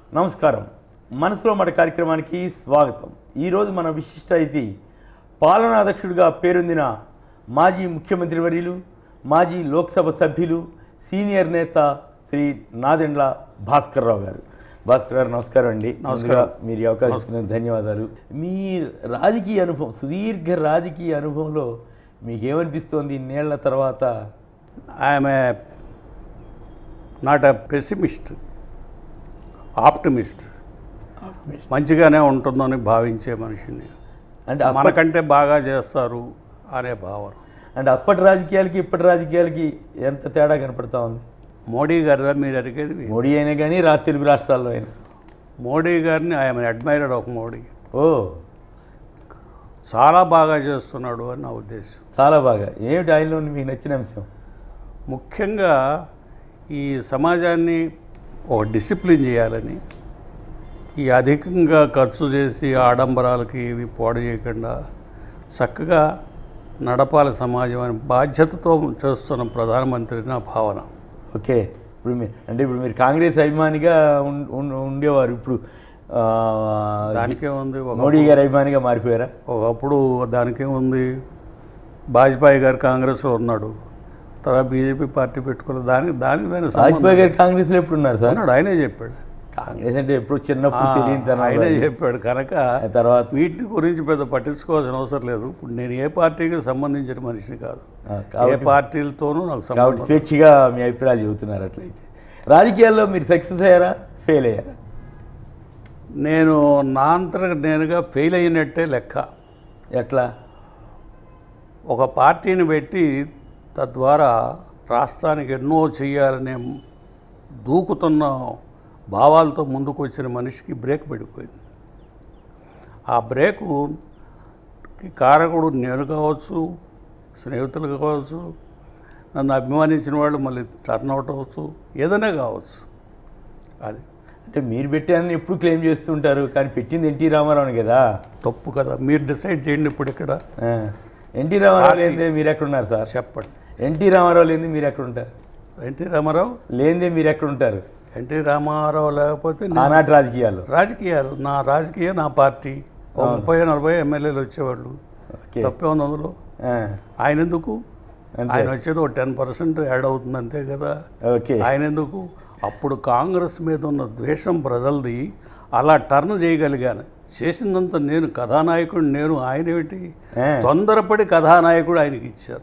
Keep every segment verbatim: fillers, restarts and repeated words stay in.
నమస్కారం. మనసులో మాట కార్యక్రమానికి స్వాగతం. ఈరోజు మన విశిష్ట అతిథి పాలనాధ్యక్షుడిగా పేరొందిన మాజీ ముఖ్యమంత్రి వర్యులు, మాజీ లోక్సభ సభ్యులు, సీనియర్ నేత శ్రీ నాదెండ్ల భాస్కర్ రావు గారు. భాస్కర్ గారు నమస్కారం అండి. నమస్కారం. మీరు ఈ అవకాశం ఇచ్చినందుకు ధన్యవాదాలు. మీ రాజకీయ అనుభవం, సుదీర్ఘ రాజకీయ అనుభవంలో మీకేమనిపిస్తోంది ఇన్నేళ్ల తర్వాత? I'm a not a pessimist, optimist. మంచిగానే ఉంటుందని భావించే మనిషిని, అంటే మనకంటే బాగా చేస్తారు అనే భావన. అంటే అప్పటి రాజకీయాలకి ఇప్పటి రాజకీయాలకి ఎంత తేడా కనపడతా ఉంది? మోడీ గారిదా మీరు అడిగేది? మోడీ అయినా కానీ రా తెలుగు రాష్ట్రాల్లో అయినా మోడీ గారిని ఐఎమ్ అడ్మైరర్ ఆఫ్ మోడీ. ఓ, చాలా బాగా చేస్తున్నాడు అని నా ఉద్దేశం. చాలా బాగా. ఏమిటి ఆయనలో మీకు నచ్చిన అంశం? ముఖ్యంగా ఈ సమాజాన్ని ఒక డిసిప్లిన్ చేయాలని, ఈ అధికంగా ఖర్చు చేసి ఆడంబరాలకి ఇవి పాడు చేయకుండా చక్కగా నడపాలి సమాజం అని బాధ్యతతో చేస్తున్న ప్రధానమంత్రి నా భావన. ఓకే. ఇప్పుడు మీరు అంటే ఇప్పుడు మీరు కాంగ్రెస్ అభిమానిగా ఉండేవారు, ఇప్పుడు దానికే ఉంది. మోడీ గారి అభిమానిగా మారిపోయారా? ఒకప్పుడు దానికే ఉంది. వాజ్పేయి గారు కాంగ్రెస్లో ఉన్నాడు, తర్వాత బీజేపీ పార్టీ పెట్టుకున్న దానికి దానికి దాని వాజ్పేయి గారు కాంగ్రెస్లో ఎప్పుడు ఉన్నారు సార్? అన్నాడు, ఆయనే చెప్పాడు. కాంగ్రెస్ అంటే ఎప్పుడు చిన్నప్పుడు తెలియదు, ఆయనే చెప్పాడు. కనుక తర్వాత వీటి గురించి పెద్ద పట్టించుకోవాల్సిన అవసరం లేదు. ఇప్పుడు నేను ఏ పార్టీకి సంబంధించిన మనిషిని కాదు, ఏ పార్టీలతోనూ నాకు సంబంధం. స్వేచ్ఛగా మీ అభిప్రాయాలు చెబుతున్నారు. అట్లయితే రాజకీయాల్లో మీరు సక్సెస్ అయ్యారా, ఫెయిల్ అయ్యారా? నేను నా అంతటా నేనుగా ఫెయిల్ అయినట్టే లెక్క. ఎట్లా? ఒక పార్టీని పెట్టి తద్వారా రాష్ట్రానికి ఎన్నో చేయాలనే దూకుతున్న భావాలతో ముందుకు వచ్చిన మనిషికి బ్రేక్ పడిపోయింది. ఆ బ్రేకు కారకుడు నేను కావచ్చు, స్నేహితులు కావచ్చు, నన్ను అభిమానించిన వాళ్ళు మళ్ళీ టర్న్ అవుట్ అవ్వచ్చు, ఏదైనా కావచ్చు. అది అంటే మీరు పెట్టారని ఎప్పుడు క్లెయిమ్ చేస్తుంటారు, కానీ పెట్టింది ఎన్టీ రామారావుని కదా. తప్పు కదా, మీరు డిసైడ్ చేయండి. ఇప్పుడు ఇక్కడ ఎన్టీ రామారావు లేనిదే మీరు ఎక్కడున్నారు సార్? చెప్పండి. ఎన్టీ రామారావు లేనిదే మీరు ఎక్కడుంటారు? ఎన్టీ రామారావు లేనిదే మీరు ఎక్కడుంటారు? ఎన్టీ రామారావు లేకపోతే ఆనాటి రాజకీయాలు రాజకీయాలు నా రాజకీయ నా పార్టీ ముప్పై నలభై ఎమ్మెల్యేలు వచ్చేవాళ్ళు. తప్పే ఉంది అందులో. ఆయన ఎందుకు? ఆయన వచ్చేది ఒక టెన్ పర్సెంట్ యాడ్ అవుతుంది అంతే కదా. ఓకే. ఆయన ఎందుకు? అప్పుడు కాంగ్రెస్ మీద ఉన్న ద్వేషం ప్రజలది అలా టర్న్ చేయగలిగాను. చేసిందంతా నేను కథానాయకుడు, నేను. ఆయన ఏమిటి తొందరపడి కథానాయకుడు ఆయనకి ఇచ్చారు.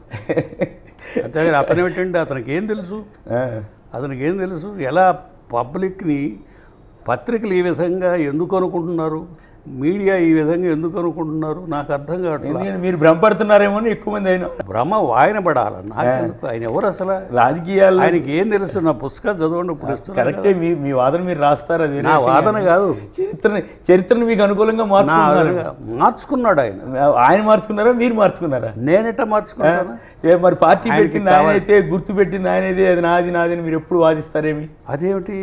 అంతేగాని అతను ఏమిటంటే అతనికి ఏం తెలుసు, అతనికి ఏం తెలుసు ఎలా పబ్లిక్ని, పత్రికలు ఈ విధంగా ఎందుకు అనుకుంటున్నారు, మీడియా ఈ విధంగా ఎందుకు అనుకుంటున్నారు నాకు అర్థం కావట్లేదు. మీరు భ్రమపడుతున్నారేమో అని ఎక్కువ మంది అయినా భ్రమ వాయన పడాలి. నాకెందుకు? ఆయన ఎవరు అసలు? రాజకీయాలు ఆయనకి ఏం తెలుసు? నా పుస్తకాలు చదవండి. ఇప్పుడు ఇస్తున్నారు. కరెక్టే, మీ మీ వాదన మీరు రాస్తారు. అది నా వాదన కాదు. చరిత్రని చరిత్రను మీకు అనుకూలంగా మార్చుకున్నాడు ఆయన. ఆయన మార్చుకున్నారా, మీరు మార్చుకున్నారా? నేనెట్టా మార్చుకున్నాను? మరి పార్టీ పెట్టింది ఆయన అయితే, గుర్తు పెట్టింది ఆయన అయితే, అది నాది నాది అని మీరు ఎప్పుడు వాదిస్తారేమి? అదేమిటి?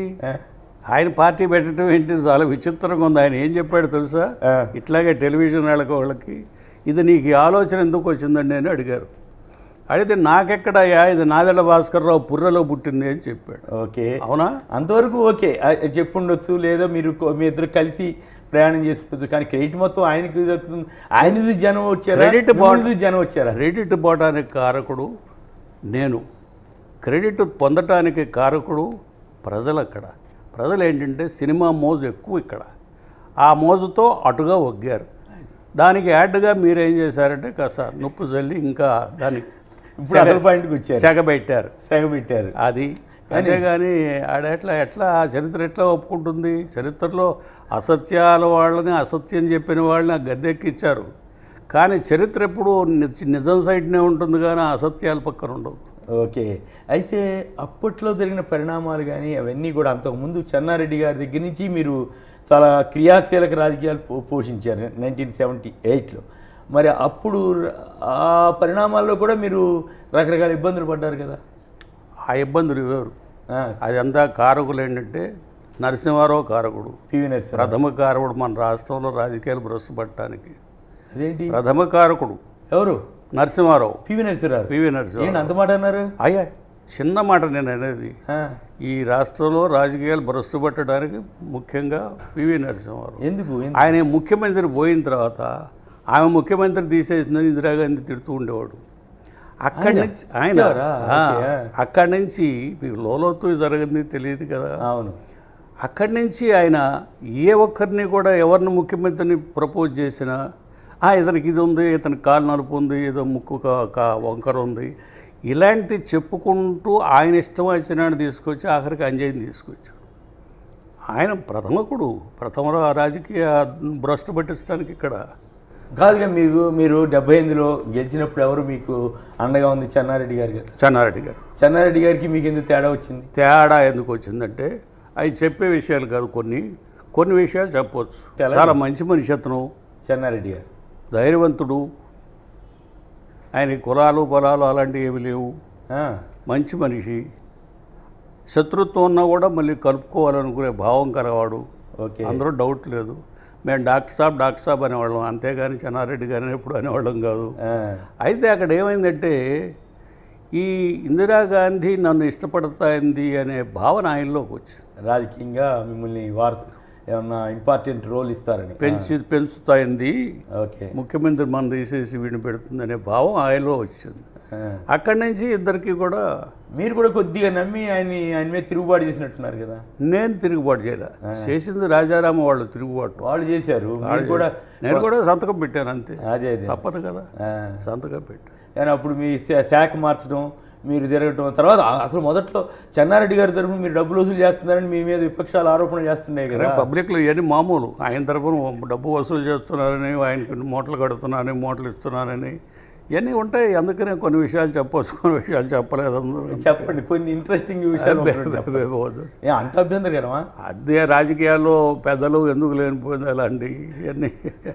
ఆయన పార్టీ పెట్టడం ఏంటి? చాలా విచిత్రంగా ఉంది. ఆయన ఏం చెప్పాడు తెలుసా? ఇట్లాగే టెలివిజన్ వాళ్ళకి వాళ్ళకి ఇది నీకు ఈ ఆలోచన ఎందుకు వచ్చిందండి అని అడిగారు. అడిగితే నాకెక్కడయ్యా, ఇది నాదెండ్ల భాస్కర్ రావు పుర్రలో పుట్టింది అని చెప్పాడు. ఓకే, అవునా? అంతవరకు ఓకే చెప్పుండొచ్చు, లేదా మీరు మీ ఇద్దరు కలిసి ప్రయాణం చేసుకోవచ్చు. కానీ క్రెడిట్ మొత్తం ఆయనకి దక్కుతుంది. ఆయన జనం వచ్చారా, క్రెడిట్ బాగుంది జనం వచ్చారా? క్రెడిట్ పోవడానికి కారకుడు నేను, క్రెడిట్ పొందటానికి కారకుడు ప్రజలు. అక్కడ ప్రజలు ఏంటంటే సినిమా మోజు ఎక్కువ ఇక్కడ. ఆ మోజుతో అటుగా ఒగ్గారు. దానికి యాడ్గా మీరేం చేశారంటే కాస్త నొప్పు చల్లి ఇంకా దానికి పాయింట్కి వచ్చారు, సెగబెట్టారు సెగబెట్టారు అది. అంతేగాని ఆడ ఎట్లా ఎట్లా చరిత్ర ఎట్లా ఒప్పుకుంటుంది? చరిత్రలో అసత్యాల వాళ్ళని, అసత్యం చెప్పిన వాళ్ళని గద్దెక్కిచ్చారు. కానీ చరిత్ర ఎప్పుడు నిజం సైడ్నే ఉంటుంది, కానీ అసత్యాల పక్కన ఉండవు. ఓకే. అయితే అప్పట్లో జరిగిన పరిణామాలు కానీ అవన్నీ కూడా, అంతకుముందు చెన్నారెడ్డి గారి దగ్గర నుంచి మీరు చాలా క్రియాశీలక రాజకీయాలు పో పోషించారు నైన్టీన్ సెవెంటీ ఎయిట్లో. మరి అప్పుడు ఆ పరిణామాల్లో కూడా మీరు రకరకాల ఇబ్బందులు పడ్డారు కదా. ఆ ఇబ్బందులు వేరు. అదంతా కారకులు ఏంటంటే నరసింహారావు కారకుడు, పివి నరసింహారావు ప్రథమ కారకుడు మన రాష్ట్రంలో రాజకీయాలు భ్రష్టుపట్టడానికి. అదేంటి ప్రథమ కారకుడు? ఎవరు? నరసింహారావు, పివి నరసింహారావు. పివి నరసింహారావు అంత మాట అన్నారు. అయ్యా చిన్న మాట నేను అనేది, ఆ, ఈ రాష్ట్రంలో రాజకీయాలు భ్రష్టు పట్టడానికి ముఖ్యంగా పివి నరసింహారావు. ఎందుకు ఎందుకు? ఆయన ముఖ్యమంత్రి పోయిన తర్వాత ఆమె ముఖ్యమంత్రి తీసేసిందని ఇందిరాగాంధీ తిడుతూ ఉండేవాడు. అక్కడి ఆయన? నుంచి ఆయన తిట్టేవారా? ఆ, ఓకే. అక్కడి నుంచి మీకు లోలోతు జరిగింది తెలియదు కదా. అవును. అక్కడి నుంచి ఆయన ఏ ఒక్కరిని కూడా ఎవరిని ముఖ్యమంత్రిని ప్రపోజ్ చేసినా "ఆ, ఇతనికి ఇది ఉంది, ఇతనికి కాలు నలుపు ఉంది, ఏదో ముక్కు కా- కా- వంకర ఉంది" ఇలాంటి చెప్పుకుంటూ ఆయన ఇష్టం వచ్చినాన్ని తీసుకొచ్చి ఆఖరికి అంజయ్యని తీసుకొచ్చు. ఆయన ప్రథమకుడు, ప్రథమ రాజకీయ భ్రష్టు పట్టించడానికి ఇక్కడ. కాదుగా మీరు మీరు డెబ్బై ఎనిమిదిలో గెలిచినప్పుడు ఎవరు మీకు అండగా ఉంది? చెన్నారెడ్డి గారు కదా. చెన్నారెడ్డి గారు. చెన్నారెడ్డి గారికి మీకు ఎందుకు తేడా వచ్చింది? తేడా ఎందుకు వచ్చిందంటే అవి చెప్పే విషయాలు కాదు, కొన్ని కొన్ని విషయాలు చెప్పవచ్చు. ఎలా? చాలా మంచి మనిషి అతను, చెన్నారెడ్డి గారు ధైర్యవంతుడు, ఆయన కులాలు పొలాలు అలాంటివి ఏమి లేవు, ఆ, మంచి మనిషి, శత్రుత్వం ఉన్నా కూడా మళ్ళీ కలుపుకోవాలనుకునే భావం కలవాడు, ఓకే. అందరూ డౌట్ లేదు. మేము డాక్టర్ సాబ్ డాక్టర్ సాబ్ అనేవాళ్ళం, అంతేగాని చెన్నారెడ్డి గారిని ఎప్పుడు అనేవాళ్ళం కాదు. ఆ, అయితే అక్కడ ఏమైందంటే ఈ ఇందిరాగాంధీ నన్ను ఇష్టపడతాయింది అనే భావన ఆయనలోకి వచ్చింది. రాజకీయంగా మిమ్మల్ని వారసు ఏమన్నా ఇంపార్టెంట్ రోల్ ఇస్తారని పెంచి పెంచుతాయింది, ఓకే. ముఖ్యమంత్రి మనం తీసేసి వీడిని పెడుతుందనే భావం ఆయనలో వచ్చింది. ఆ, అక్కడి నుంచి ఇద్దరికి కూడా మీరు కూడా కొద్దిగా నమ్మి ఆయన ఆయన మీద తిరుగుబాటు చేసినట్టున్నారు కదా. నేను తిరుగుబాటు చేయలే, చేసింది రాజారామ వాళ్ళు తిరుగుబాటు. వాళ్ళు చేశారు, మీరు కూడా. నేను కూడా సంతకం పెట్టాను అంతే, అదే అదే తప్పదు కదా, ఆ, సంతకం పెట్టాను. కానీ అప్పుడు మీ శా- శాఖ మార్చడం, మీరు తిరగటం, తర్వాత అసలు మొదట్లో చెన్నారెడ్డి గారి తరఫున మీరు డబ్బులు వసూలు చేస్తున్నారని మీ మీద విపక్షాలు ఆరోపణ చేస్తున్నాయి కదా. పబ్లిక్లో ఇవన్నీ మామూలు, ఆయన తరఫున డబ్బు వసూలు చేస్తున్నారని, ఆయనకి మూటలు కడుతున్నారని, మూటలు ఇస్తున్నారని ఇవన్నీ ఉంటాయి. అందుకనే కొన్ని విషయాలు చెప్పవచ్చు, కొన్ని విషయాలు చెప్పలేదు. అందరూ చెప్పండి కొన్ని ఇంట్రెస్టింగ్ విషయాలు. చెప్పలేదు. ఏ, అంత అభ్యంతరకరమా? అదే రాజకీయాల్లో పెద్దలు ఎందుకు లేనిపోయింది అలాంటి ఇవన్నీ.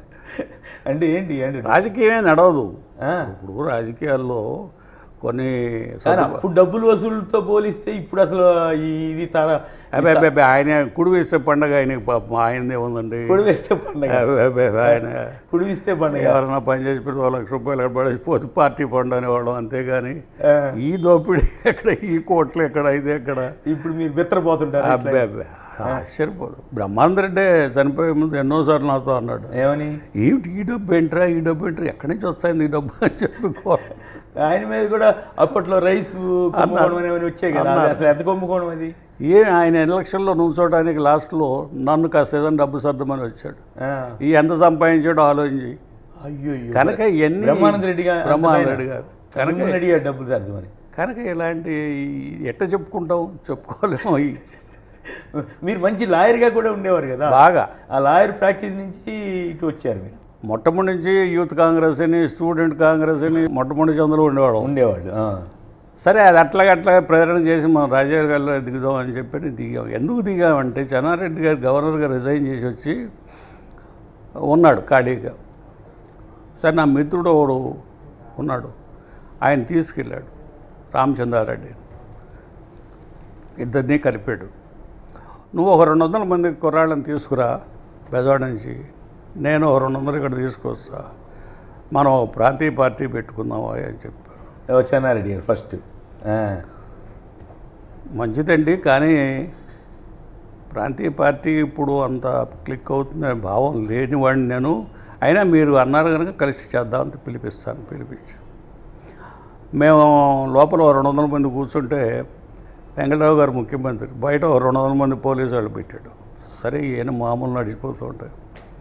అంటే ఏంటి అంటే రాజకీయమే నడవదు. ఆ, ఇప్పుడు రాజకీయాల్లో కొన్ని కానీ అప్పుడు డబ్బులు వసూలుతో పోలిస్తే ఇప్పుడు అసలు ఈ ఇది తర అబ్బాయి అబ్బాయి ఆయన కుడి వేస్తే పండగ ఆయనకి పాపం ఆయనదే ఉందండి. కుడి వేస్తే పండగ, అబ్బాయి అబ్బాయి ఆయన కుడి వేస్తే పండగ. ఎవరైనా పని చేసి పెడితే ఒక లక్ష రూపాయలు పడేసిపోతే పార్టీ ఫండ్ అనేవాళ్ళం, అంతేగాని ఆ, ఈ దోపిడీ ఎక్కడ, ఈ కోట్లు ఎక్కడ, ఇది ఎక్కడ. ఇప్పుడు మీరు బిత్రపోతుంటారు. అబ్బాయి అబ్బాయి ఆశ్చర్యపోడు. బ్రహ్మానంద రెడ్డి చనిపోయే ముందు ఎన్నోసార్లు నాతో అన్నాడు, ఏమని? ఏమిటి ఈ డబ్బు ఏంట్రా, ఈ డబ్బు ఏంట్రా, ఎక్కడి నుంచి వస్తాయింది ఈ డబ్బు అని చెప్పి ఆయన మీద కూడా అప్పట్లో రైస్ కుంభకోణం అనేవి వచ్చాయి కదా, అది అసలు ఎంత కుంభకోణం అది? ఏ ఆయన ఎలక్షన్లో నుంచోడానికి లాస్ట్లో నన్ను కాస్త ఏదైనా డబ్బు సర్దమని వచ్చాడు. ఆ, ఈ ఎంత సంపాదించాడో ఆలోచించి. అయ్యో కనుక ఇవన్నీ బ్రహ్మానంద రెడ్డి గారు బ్రహ్మానంద రెడ్డి గారు కనుక అడిగాడు డబ్బులు సర్దమని. కనుక ఇలాంటి ఎట్ట చెప్పుకుంటాం, చెప్పుకోలేము. ఈ మీరు మంచి లాయర్గా కూడా ఉండేవారు కదా, బాగా ఆ లాయర్ ప్రాక్టీస్ నుంచి ఇటు వచ్చారు మీరు. మొట్టమొదటి నుంచి యూత్ కాంగ్రెస్ అని, స్టూడెంట్ కాంగ్రెస్ అని మొట్టమొదటి అందులో ఉండేవాడు. ఉండేవాళ్ళు. ఆ, సరే అది అట్లాగా అట్లాగా ప్రేరణ చేసి మనం రాజాగారి గారిలో దిగుదాం అని చెప్పి దిగాం. ఎందుకు దిగామంటే చెన్నారెడ్డి గారు గవర్నర్గా రిజైన్ చేసి వచ్చి ఉన్నాడు ఖాళీగా. సరే నా మిత్రుడు ఒకడు ఉన్నాడు, ఆయన తీసుకెళ్ళాడు రామచంద్రారెడ్డి, ఇద్దరినీ కలిపాడు. నువ్వు ఒక రెండు వందల మంది కుర్రాళ్ళని తీసుకురా బెజవాడ నుంచి, నేను ఒక రెండు వందలు ఇక్కడ తీసుకొస్తా, మనం ప్రాంతీయ పార్టీ పెట్టుకుందాం అని చెప్పారు. ఎవరు? చెన్నారెడ్డి గారు ఫస్ట్. మంచిదండి, కానీ ప్రాంతీయ పార్టీ ఇప్పుడు అంత క్లిక్ అవుతుందనే భావం లేనివాడిని నేను. అయినా మీరు అన్నారు కనుక కలిసి చేద్దామని పిలిపిస్తాను. పిలిపించి మేము లోపల రెండు వందల మంది కూర్చుంటే వెంకటరావు గారు ముఖ్యమంత్రి, బయట రెండు వందల మంది పోలీసు వాళ్ళు పెట్టాడు. సరే ఈయన మామూలు నడిచిపోతూ ఉంటాయి.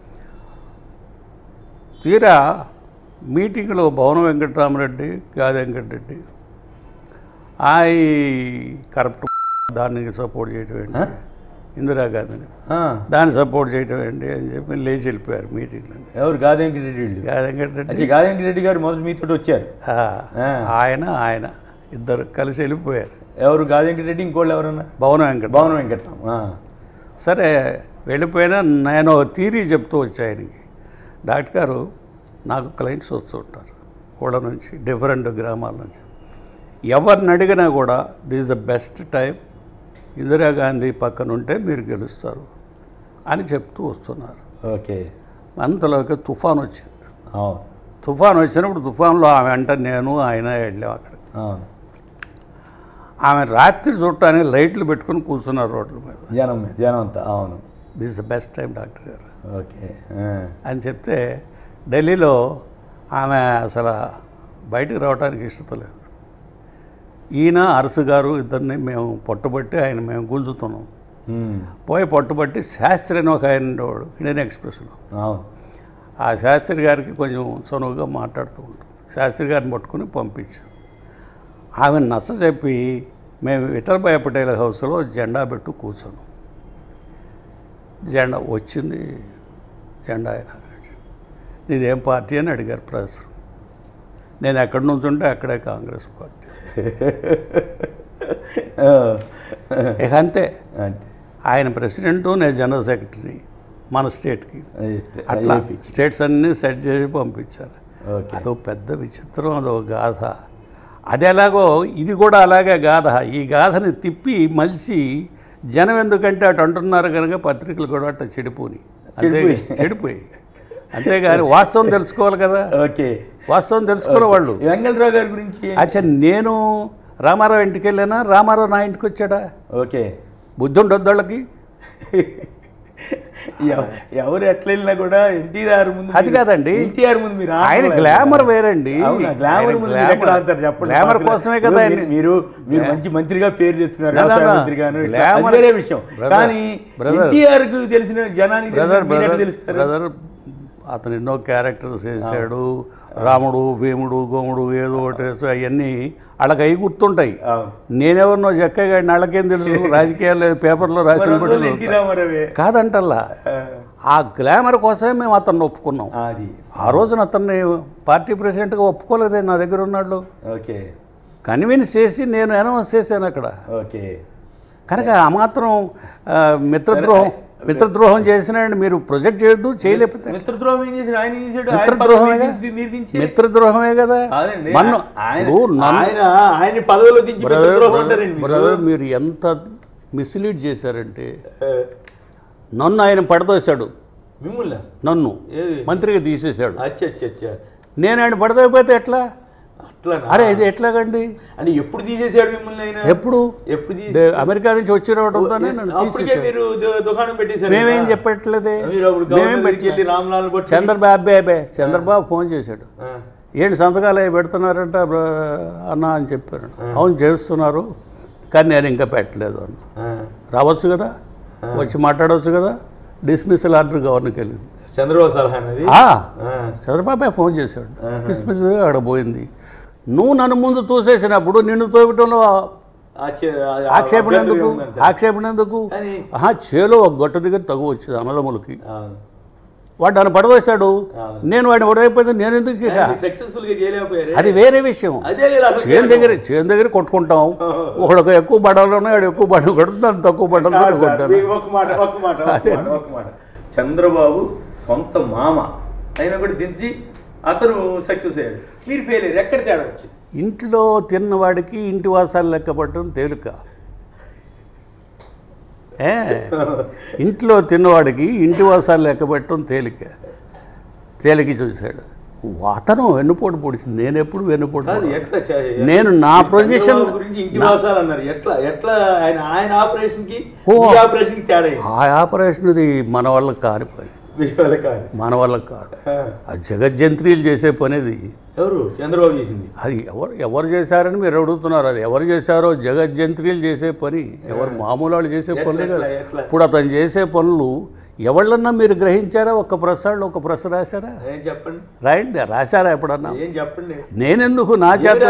తీరా మీటింగ్లో భవన వెంకటరామరెడ్డి, గాది వెంకటరెడ్డి ఆ కరప్ట్ దాన్ని సపోర్ట్ చేయటం ఏంటి, ఇందిరాగాంధీని దాన్ని సపోర్ట్ చేయటం ఏంటి అని చెప్పి లేచి వెళ్ళిపోయారు మీటింగ్లో. ఎవరు? గాది వెంకటరెడ్డి వీళ్ళు. గాది వెంకటరెడ్డి అచ్చా, గాది వెంకటరెడ్డి గారు మొదటి మీతో వచ్చారు. ఆయన ఆయన ఇద్దరు కలిసి వెళ్ళిపోయారు. ఎవరు? గాది వెంకటరెడ్డి, ఇంకోళ్ళు ఎవరన్నా? భవన వెంకట భవన వెంకటరామ్. సరే వెళ్ళిపోయినా నేను ఒక థీరీ చెప్తూ వచ్చా ఆయనకి, డాక్టర్ గారు నాకు క్లయింట్స్ వస్తుంటారు ఊళ్ళ నుంచి, డిఫరెంట్ గ్రామాల నుంచి, ఎవరిని అడిగినా కూడా this the best time, Indira Gandhi పక్కన ఉంటే మీరు గెలుస్తారు అని చెప్తూ వస్తున్నారు. ఓకే. అంతలోకి తుఫాన్ వచ్చింది. అవును. తుఫాన్ వచ్చినప్పుడు తుఫాన్లో ఆమె వెంట నేను ఆయన వెళ్ళాం అక్కడికి. అవును. ఆమె రాత్రి చూడటానికి లైట్లు పెట్టుకుని కూర్చున్నారు రోడ్ల మీద, జనం జనం అంతా. అవును, this the best time doctor గారు ఓకే అని చెప్తే ఢిల్లీలో ఆమె అసలు బయటికి రావడానికి ఇష్టపడలేదు. ఈయన అరసు గారు ఇద్దరిని మేము పట్టుబట్టి ఆయన మేము గుంజుతున్నాం. పోయి పట్టుబట్టి శాస్త్రి అని ఒక ఆయన ఉండేవాడు ఇండియన్ ఎక్స్ప్రెస్లో. అవును, ఆ శాస్త్రి గారికి కొంచెం సనువుగా మాట్లాడుతూ ఉంటాం. శాస్త్రి గారిని పట్టుకుని పంపించాం. ఆమె నచ్చ చెప్పి మేము విఠలభాయ్ పటేల్ హౌస్లో జెండా పెట్టు కూర్చున్నాం. జెండా వచ్చింది, జెండా ఆయన నీదేం పార్టీ అని అడిగారు ప్రొఫెసర్. నేను ఎక్కడి నుంచి ఉంటే అక్కడే కాంగ్రెస్ పార్టీ. ఇక అంతే, ఆయన ప్రెసిడెంటు, నేను జనరల్ సెక్రటరీ మన స్టేట్కి. అట్లా స్టేట్స్ అన్నీ సెట్ చేసి పంపించారు. అదో పెద్ద విచిత్రం, అదో గాథ. అది ఎలాగో ఇది కూడా అలాగే గాథ. ఈ గాథని తిప్పి మలిచి జనం ఎందుకంటే అటు అంటున్నారు కనుక పత్రికలు కూడా అట్లా చెడిపోయి అంతే చెడిపోయి అంతేగాని వాస్తవం తెలుసుకోవాలి కదా. ఓకే, వాస్తవం తెలుసుకోవాలి వాళ్ళు. వెంగళరావు గారి గురించి అచ్చా, నేను రామారావు ఇంటికి వెళ్ళానా, రామారావు నా ఇంటికి వచ్చాడా? ఓకే, బుద్ధి ఉండొద్దు వాళ్ళకి. ఎవరు ఎట్లా వెళ్ళినా కూడా ఎన్టీఆర్ ముందు అది కాదండి, ఎన్టీఆర్ ముందు మీరు ఆయన గ్లామర్ వేరండి. గ్లామర్ ముందు ఎక్కడ ఆడతారు చెప్పండి. గ్లామర్ కోసమే కదా మీరు మీరు మంచి మంత్రిగా పేరు తెచ్చుకున్నారు, వ్యవసాయ మంత్రిగాను, వేరే విషయం. కానీ ఎన్టీఆర్ కు తెలిసిన జనానికి తెలుస్తారు. బ్రదర్ అతను ఎన్నో క్యారెక్టర్స్ వేసాడు. రాముడు, భీముడు, గోముడు, ఏదో ఒకటి అవన్నీ వాళ్ళకి అవి గుర్తుంటాయి. నేనెవరినో జక్కగా వాళ్ళకేం తెలుసు, రాజకీయాలు పేపర్లో రాసిన కాదంటల్లా. ఆ గ్లామర్ కోసమే మేము అతన్ని ఒప్పుకున్నాం. ఆ రోజున అతన్ని పార్టీ ప్రెసిడెంట్గా ఒప్పుకోలేదే నా దగ్గర ఉన్నాడు. ఓకే, కన్విన్స్ చేసి నేను అనౌన్స్ చేశాను అక్కడ. ఓకే, కనుక ఆ మాత్రం మిత్రద్రోహం మిత్రద్రోహం చేసినాడు. మీరు ప్రొజెక్ట్ చేయొద్దు, చేయలేకపోతే మిత్రద్రోహం ఏం చేశాడు? ఆయన చేశాడు మిత్రద్రోహమే మిత్రద్రోహమే కదా. ఆయన పదవిలో దించి బ్రదర్ మీరు ఎంత మిస్లీడ్ చేశారంటే, నన్ను ఆయన పడదోశాడు, మిమ్మల్ని నన్ను మంత్రిగా తీసేశాడు. అచ్చా అచ్చా, నేను ఆయన పడదోపోతే ఎట్లా? అట్లా అరే ఇది ఎట్లాగండి అని ఎప్పుడు తీసేసాడు మిమ్మల్ని? ఆయన ఎప్పుడు ఎప్పుడు అమెరికా నుంచి వచ్చి రావడంతోనే దుకాణం పెట్టేశారు. మేమేం చెప్పట్లేదే. రామ్లాల్ చంద్రబాబు అబ్బాయి చంద్రబాబు ఫోన్ చేశాడు, ఏంటి సంతకాలు అవి పెడుతున్నారంట అన్న అని చెప్పారు. అవును చేస్తున్నారు, కానీ నేను ఇంకా పెట్టలేదు అన్న. రావచ్చు కదా, వచ్చి మాట్లాడవచ్చు కదా. డిస్మిసల్ ఆర్డర్ గవర్నర్కి వెళ్ళింది. చంద్రబాబు సలహా చంద్రబాబు ఫోన్ చేశాడు, డిస్మిసల్ అక్కడ పోయింది. నువ్వు నన్ను ముందు తోసేసినప్పుడు నిన్ను తోయటంలో ఆక్షేపణ ఎందుకు? ఆక్షేపణ ఎందుకు? చేలో ఒక గొట్ట దగ్గర తగు వచ్చింది అన్నదమ్ములకి. వాడు నన్ను పడవేశాడు, నేను వాడిని పడవైపోతే నేను ఎందుకు? అది వేరే విషయం. చేను దగ్గర చేను దగ్గర కొట్టుకుంటాం. ఒకడు ఎక్కువ బడవలు ఉన్నాయి, వాడు ఎక్కువ బడవ కొడుతున్నాను, తక్కువ బడవలు కొట్టాను. చంద్రబాబు సొంత మామ అయినా కూడా దించి అతను సక్సెస్ అయ్యాడు, మీరు ఫెయిల్ అయ్యారు. ఎక్కడ తేడా వచ్చింది? ఇంట్లో తిన్నవాడికి ఇంటి వాసాలు లెక్క పట్టడం తేలిక. ఏ ఇంట్లో తిన్నవాడికి ఇంటి వాసాలు లెక్క పెట్టడం తేలిక. తేలిక చూశాడు. అతను వెన్నుపోటు పొడిచింది, నేను ఎప్పుడు వెన్నుపోటు. నేను నా పొజిషన్ ఆ ఆపరేషన్ ఇది మన వాళ్ళకి కారిపోయి మన వాళ్ళకి కాదు. అది జగజ్జంత్రీలు చేసే పని. అది ఎవరు? చంద్రబాబు చేసింది. అది ఎవరు ఎవరు చేశారని మీరు అడుగుతున్నారు. అది ఎవరు చేశారో జగజ్జంత్రీలు చేసే పని, ఎవరు మామూలు వాళ్ళు చేసే పనులు కదా. ఇప్పుడు అతను చేసే పనులు ఎవళ్ళన్నా మీరు గ్రహించారా? ఒక్క ప్రసాద్ ఒక ప్రస రాశారా? చెప్పండి, రాయండి. రాశారా ఎప్పుడన్నా? చెప్పండి. నేనెందుకు నా చేత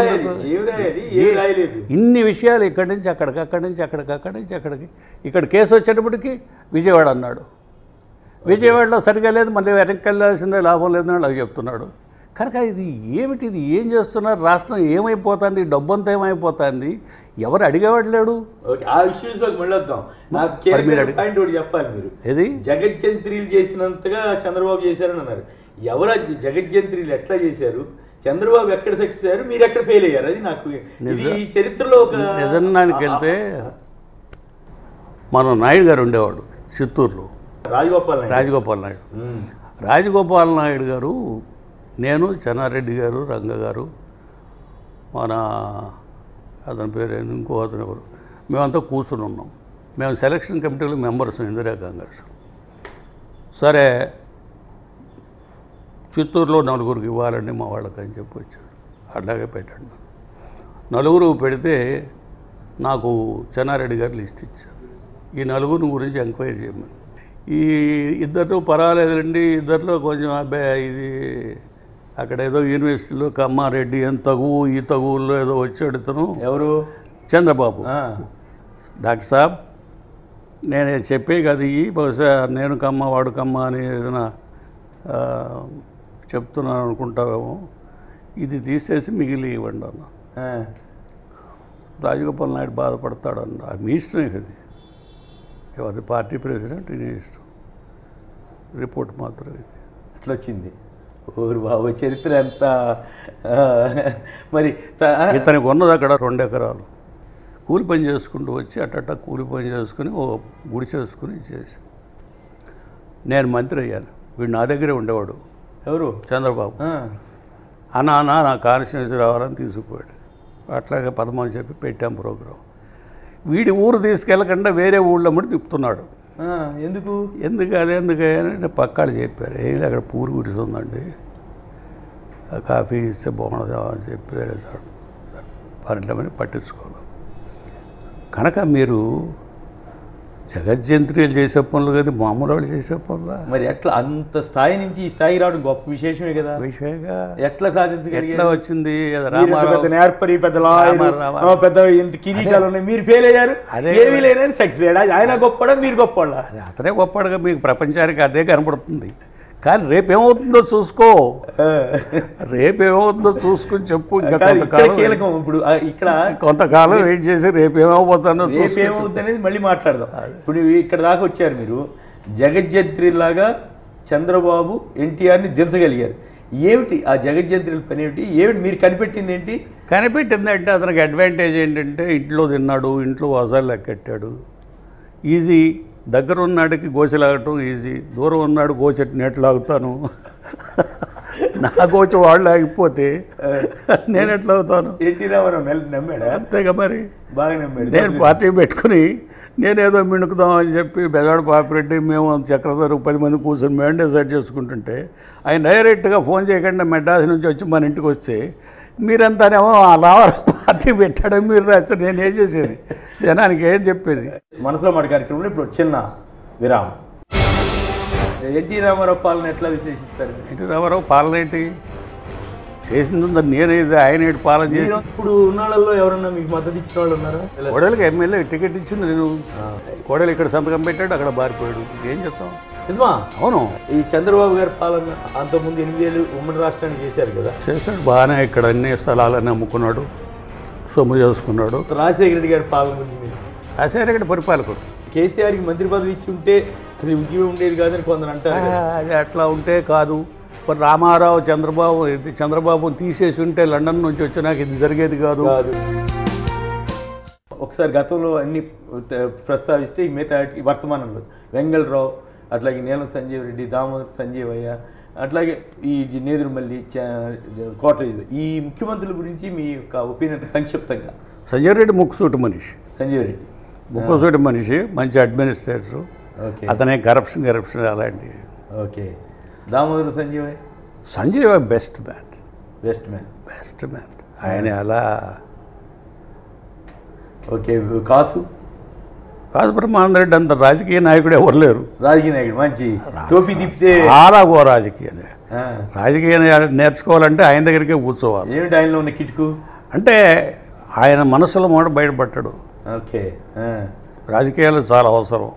ఇన్ని విషయాలు ఇక్కడి నుంచి అక్కడికి, అక్కడి నుంచి అక్కడికి, అక్కడి నుంచి అక్కడికి. ఇక్కడ కేసు వచ్చేటప్పటికి విజయవాడ అన్నాడు. విజయవాడలో సరిగా లేదు, మళ్ళీ వెనక్కి వెళ్ళాల్సిందే, లాభం లేదని అది చెప్తున్నాడు. కనుక ఇది ఏమిటి? ఇది ఏం చేస్తున్నారు? రాష్ట్రం ఏమైపోతుంది? డబ్బంతా ఏమైపోతుంది? ఎవరు అడిగేవాడు లేడు. ఆ విషయంలోకి మళ్ళీ వద్దాం. నాకు పాయింట్ ఒకటి చెప్పాలి. మీరు ఏది జగజ్జంత్రీలు చేసినంతగా చంద్రబాబు చేశారని అన్నారు. ఎవరు జగజ్జంత్రీలు ఎట్లా చేశారు? చంద్రబాబు ఎక్కడ సక్సెస్ అయ్యారు, మీరు ఎక్కడ ఫెయిల్ అయ్యారు? అది నాకు ఈ చరిత్రలో ఒక నిజానికి వెళ్తే మన నాయుడు గారు ఉండేవాడు చిత్తూరులో, రాజగోపాల్ రాజగోపాల్ నాయుడు రాజగోపాల్ నాయుడు గారు, నేను, చెన్నారెడ్డి గారు, రంగ గారు, మన అతని పేరు ఏంది, ఇంకో అతను ఎవరు, మేమంతా కూర్చుని ఉన్నాం. మేము సెలక్షన్ కమిటీలో మెంబర్స్ ఇందిరా కాంగ్రెస్. సరే చిత్తూరులో నలుగురికి ఇవ్వాలండి మా వాళ్ళకి అని చెప్పి వచ్చాడు. అట్లాగే పెట్టండి. నలుగురు పెడితే నాకు చెన్నారెడ్డి గారు లిస్ట్ ఇచ్చారు, ఈ నలుగురిని గురించి ఎంక్వైరీ చేయమని. ఈ ఇద్దరితో పర్వాలేదండి, ఇద్దరిలో కొంచెం అబ్బాయి ఇది అక్కడ ఏదో యూనివర్సిటీలో కమ్మారెడ్డి అని తగువు ఈ తగువుల్లో ఏదో వచ్చాడు ఇతను. ఎవరు? చంద్రబాబు. డాక్టర్ సాబ్ నేను చెప్పే కదా ఇవి బహుశా నేను కమ్మ వాడు కమ్మ అని ఏదైనా చెప్తున్నాను అనుకుంటావేమో, ఇది తీసేసి మిగిలి ఇవ్వండి అన్న. రాజగోపాల్ నాయుడు బాధపడతాడు అన్న. అది మీ ఇష్టమే కదా, ఎవరి పార్టీ ప్రెసిడెంట్ నీ ఇష్టం, రిపోర్ట్ మాత్రం ఇది అట్లా వచ్చింది. ఊరు బాబు చరిత్ర ఎంత. మరి ఇతనికి ఉన్నది అక్కడ రెండు ఎకరాలు కూలి పని చేసుకుంటూ వచ్చి అట్టట్ట కూలి పని చేసుకుని ఓ గుడి చేసుకుని చేసి నేను మంత్రి అయ్యాను. వీడు నా దగ్గరే ఉండేవాడు. ఎవరు? చంద్రబాబు. అన్న అన్న నా కాన్స్టిట్యున్సీ రావాలని తీసుకుపోయాడు. అట్లాగే పదమని చెప్పి పెట్టాం ప్రోగ్రాం. వీడి ఊరు తీసుకెళ్ళకుండా వేరే ఊళ్ళో ముడి తిప్పుతున్నాడు. ఎందుకు? ఎందుకు అది ఎందుకు అంటే పక్కాడు చెప్పారు, ఏం అక్కడ పూరి గుడిసి ఉందండి, కాఫీ ఇస్తే బాగుండదా అని చెప్పారు. పర్లేమని పట్టించుకోవాలి. కనుక మీరు జగజ్జంత్రీలు చేసే పనులు కదా, మామూలు వాళ్ళు చేసే పనులు. మరి ఎట్లా అంత స్థాయి నుంచి ఈ స్థాయికి రావడం గొప్ప విశేషమే కదా. విషయంగా ఎట్లా సాధించగలిగారు? ఎట్లా వచ్చింది? పెద్ద నేర్పరి, పెద్ద పెద్ద ఇంత కిరీటాలు ఉన్నాయి, మీరు ఫెయిల్ అయ్యారు. అదే ఏమీ లేదని సక్సెస్ అయ్యాడు. ఆయన గొప్పడా మీరు గొప్పవాళ్ళ? అదే అతనే గొప్పడుగా మీకు ప్రపంచానికి అదే కనపడుతుంది. కానీ రేపేమవుతుందో చూసుకో, రేపేమవుతుందో చూసుకుని చెప్పు. కీలకం ఇప్పుడు ఇక్కడ కొంతకాలం వెయిట్ చేసి రేపేమవుతుందో రేపేమవుతుంది అనేది మళ్ళీ మాట్లాడదాం. ఇప్పుడు ఇక్కడ దాకా వచ్చారు మీరు, జగజ్జంత్రిలాగా చంద్రబాబు ఎన్టీఆర్ని దించగలిగారు. ఏమిటి ఆ జగజ్జంత్రుల పని ఏమిటి? ఏమిటి మీరు కనిపెట్టింది ఏంటి? కనిపెట్టింది అంటే అతనికి అడ్వాంటేజ్ ఏంటంటే ఇంట్లో తిన్నాడు, ఇంట్లో వసాలు లెక్కెట్టాడు, ఈజీ. దగ్గర ఉన్నాడికి గోచె లాగటం ఈజీ, దూరం ఉన్నాడు గోచెట్టు నెట్ లాగుతాను. నా గోచె వాళ్ళు లాగిపోతే నేను ఎట్లా అవుతాను? ఎన్టీ రామారావు నమ్మాడా? అంతేగా మరి, బాగా నమ్మాడు. నేను పార్టీ పెట్టుకుని నేనేదో మిణుకుదామని చెప్పి బెజవాడ పాపిరెడ్డి మేము చక్రధర పది మంది కూర్చొని మేము డిసైడ్ చేసుకుంటుంటే ఆయన డైరెక్ట్గా ఫోన్ చేయకుండా మెడ్రాస్ నుంచి వచ్చి మన ఇంటికి వస్తే మీరంతానేమో ఆ రామారావు పార్టీ పెట్టాడో మీరు రాస్తే నేను ఏం చేసేది, జనానికి ఏం చెప్పేది? మనసులో మాట కార్యక్రమంలో ఇప్పుడు చిన్న విరామం. ఎన్టీ రామారావు పాలన ఎట్లా విశ్లేషిస్తారు? ఎన్టీ రామారావు పాలన ఏంటి చేసిందో నేనేది, ఆయన ఏంటి పాలన చేసి. ఇప్పుడు ఉన్నాళ్ళల్లో ఎవరన్నా మీకు మద్దతు ఇచ్చిన వాళ్ళు ఉన్నారా? కోడలికి ఎమ్మెల్యే టికెట్ ఇచ్చింది నేను. కోడలు ఇక్కడ సంతకం పెట్టాడు, అక్కడ బారిపోయాడు, ఏం చెప్తాం? నిజమా? అవును. ఈ చంద్రబాబు గారి పాలన అంతకుముందు ఎనిమిది ఏళ్ళు ఉమ్మడి రాష్ట్రానికి చేశారు కదా. చేశాడు బాగానే, ఇక్కడ అన్ని స్థలాలన్నీ అమ్ముకున్నాడు, సొమ్ము చేసుకున్నాడు. రాజశేఖర రెడ్డి గారి పాలన గురించి? రాజశేఖర రెడ్డి పరిపాలకుడు. కేసీఆర్కి మంత్రి పదవి ఇచ్చి ఉంటే అసలు ఉద్యోగం ఉండేది కాదని కొందరు అంటారు. అది అట్లా ఉంటే కాదు. మరి రామారావు చంద్రబాబు చంద్రబాబుని తీసేసి ఉంటే లండన్ నుంచి వచ్చి నాకు ఇది జరిగేది కాదు. ఒకసారి గతంలో అన్ని ప్రస్తావిస్తే మిగతా వర్తమానం వెంగళరావు, అట్లాగే నీలం సంజీవ్ రెడ్డి, దామోదర్ సంజీవయ్య, అట్లాగే ఈ నేదురుమల్లి, కోట, ఈ ముఖ్యమంత్రుల గురించి మీ యొక్క ఒపీనియన్ సంక్షిప్తంగా? సంజీవ్ రెడ్డి ముక్కుసూటి మనిషి. సంజీవ్ రెడ్డి ముక్కుసూటి మనిషి, మంచి అడ్మినిస్ట్రేటర్. ఓకే. అతనే కరప్షన్ కరప్షన్ అలాంటివి. Okay. Damodar Sanjivayya? Sanjeev best man. Best man best man ఆయన అలా. ఓకే. కాసు? కాదు బ్రహ్మానంద రెడ్డి అంత రాజకీయ నాయకుడు ఎవరు లేరు. రాజకీయ నాయకుడు మంచి టోపీ తిప్పితే చాలా గో రాజకీయ రాజకీయ నేర్చుకోవాలంటే ఆయన దగ్గరికే కూర్చోవాలి. ఏమిటి ఆయనలో ఉన్న కిటుకు? అంటే ఆయన మనసులో మాట బయటపడ్డాడు. ఓకే. రాజకీయాలు చాలా అవసరం.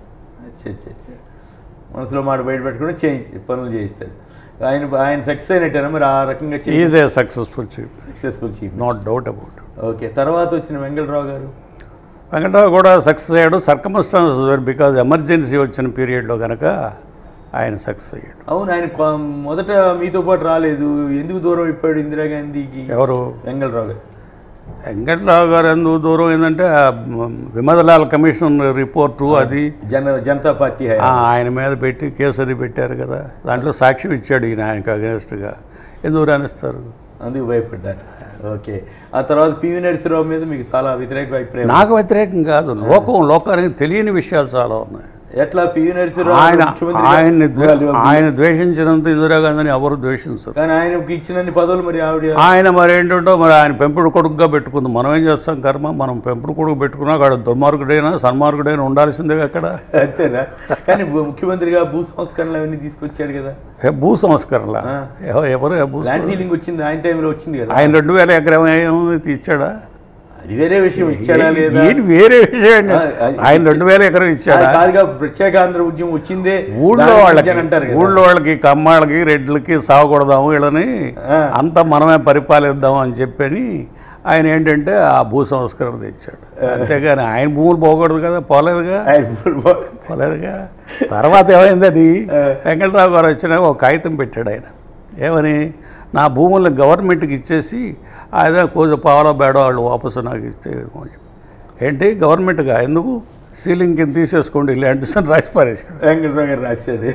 మనసులో మాట బయటపెట్టుకుని చేయించి పనులు చేయిస్తాడు. ఆయన ఆయన సక్సెస్ అయినట్టేనా మరి ఆ రకంగా? Is a successful chief. Successful chief, not doubt about. Okay. తర్వాత వచ్చిన వెంకటరావు గారు? వెంకటరావు కూడా సక్సెస్ అయ్యాడు. సర్కమ్స్టాన్సెస్ వేర్, బికాజ్ ఎమర్జెన్సీ వచ్చిన పీరియడ్లో కనుక ఆయన సక్సెస్ అయ్యాడు. అవును. ఆయన మొదట మీతో పాటు రాలేదు, ఎందుకు దూరం అయిపోయాడు ఇందిరాగాంధీకి? ఎవరు? వెంకటరావు గారు. వెంకటరావు గారు ఎందుకు దూరం ఏంటంటే విమదలాల్ కమిషన్ రిపోర్టు అది జన జనతా పార్టీ ఆయన మీద పెట్టి కేసు అది పెట్టారు కదా, దాంట్లో సాక్ష్యం ఇచ్చాడు ఈయన ఆయనకు అగెన్స్ట్గా. ఎందుకు రానిస్తారు? అందుకు భయపడ్డారు. ఓకే. ఆ తర్వాత పివి నరసింహరావు మీద మీకు చాలా వ్యతిరేక అభిప్రాయం? నాకు వ్యతిరేకం కాదు, లోకం లోకానికి తెలియని విషయాలు చాలా ఉన్నాయి. ఎట్లా పివి నరసింహరావు ఆయన ఆయన్ని ఆయన ద్వేషించినంత ఇందిరాగాంధీని ఎవరు ద్వేషించరు. కానీ ఆయనకి ఇచ్చినన్ని పదవులు మరి ఆవిడ ఆయన మరి ఏంటంటో మరి ఆయన పెంపుడు కొడుకుగా పెట్టుకుంది. మనం ఏం చేస్తాం కర్మ, మనం పెంపుడు కొడుకు పెట్టుకున్నా అక్కడ దుర్మార్గుడైనా సన్మార్గుడైనా ఉండాల్సిందే అక్కడ. అంతేనా? కానీ ముఖ్యమంత్రిగా భూ సంస్కరణలు అవన్నీ తీసుకొచ్చాడు కదా. భూ సంస్కరణల ఎవరు ల్యాండ్ సీలింగ్ వచ్చింది ఆయన టైంలో వచ్చింది కదా. ఆయన రెండు వేల ఎకరం ఏమైనా ఇచ్చాడా? అది వేరే విషయం. ఇచ్చాడా లేదా వేరే విషయం. ఆయన రెండు వేల ఎకరం ఇచ్చాడా? కాదుగా, ప్రత్యేక ఆంధ్ర ఉద్యమం వచ్చిందే ఊళ్ళో వాళ్ళకి అంటారు, ఊళ్ళో వాళ్ళకి కమ్మాళ్ళకి రెడ్లకి సాగకూడదాము వీళ్ళని అంతా మనమే పరిపాలిద్దాము అని చెప్పని ఆయన ఏంటంటే ఆ భూ సంస్కరణ తెచ్చాడు. అంతేగాని ఆయన భూములు పోకూడదు కదా, పోలేదుగా పోలేదుగా. తర్వాత ఏమైంది, అది వెంకటరావు గారు వచ్చినాక ఒక కాగితం పెట్టాడు ఆయన. ఏమని, నా భూములను గవర్నమెంట్కి ఇచ్చేసి ఆయన కొంచెం పావలా బేడ వాళ్ళు వాపసు నాకు ఇస్తే ఏంటి గవర్నమెంట్గా ఎందుకు సీలింగ్ కింద తీసేసుకోండి ఇలాంటి రాసి పారేసాడు. వెంకటరావు గారు రాశాడు.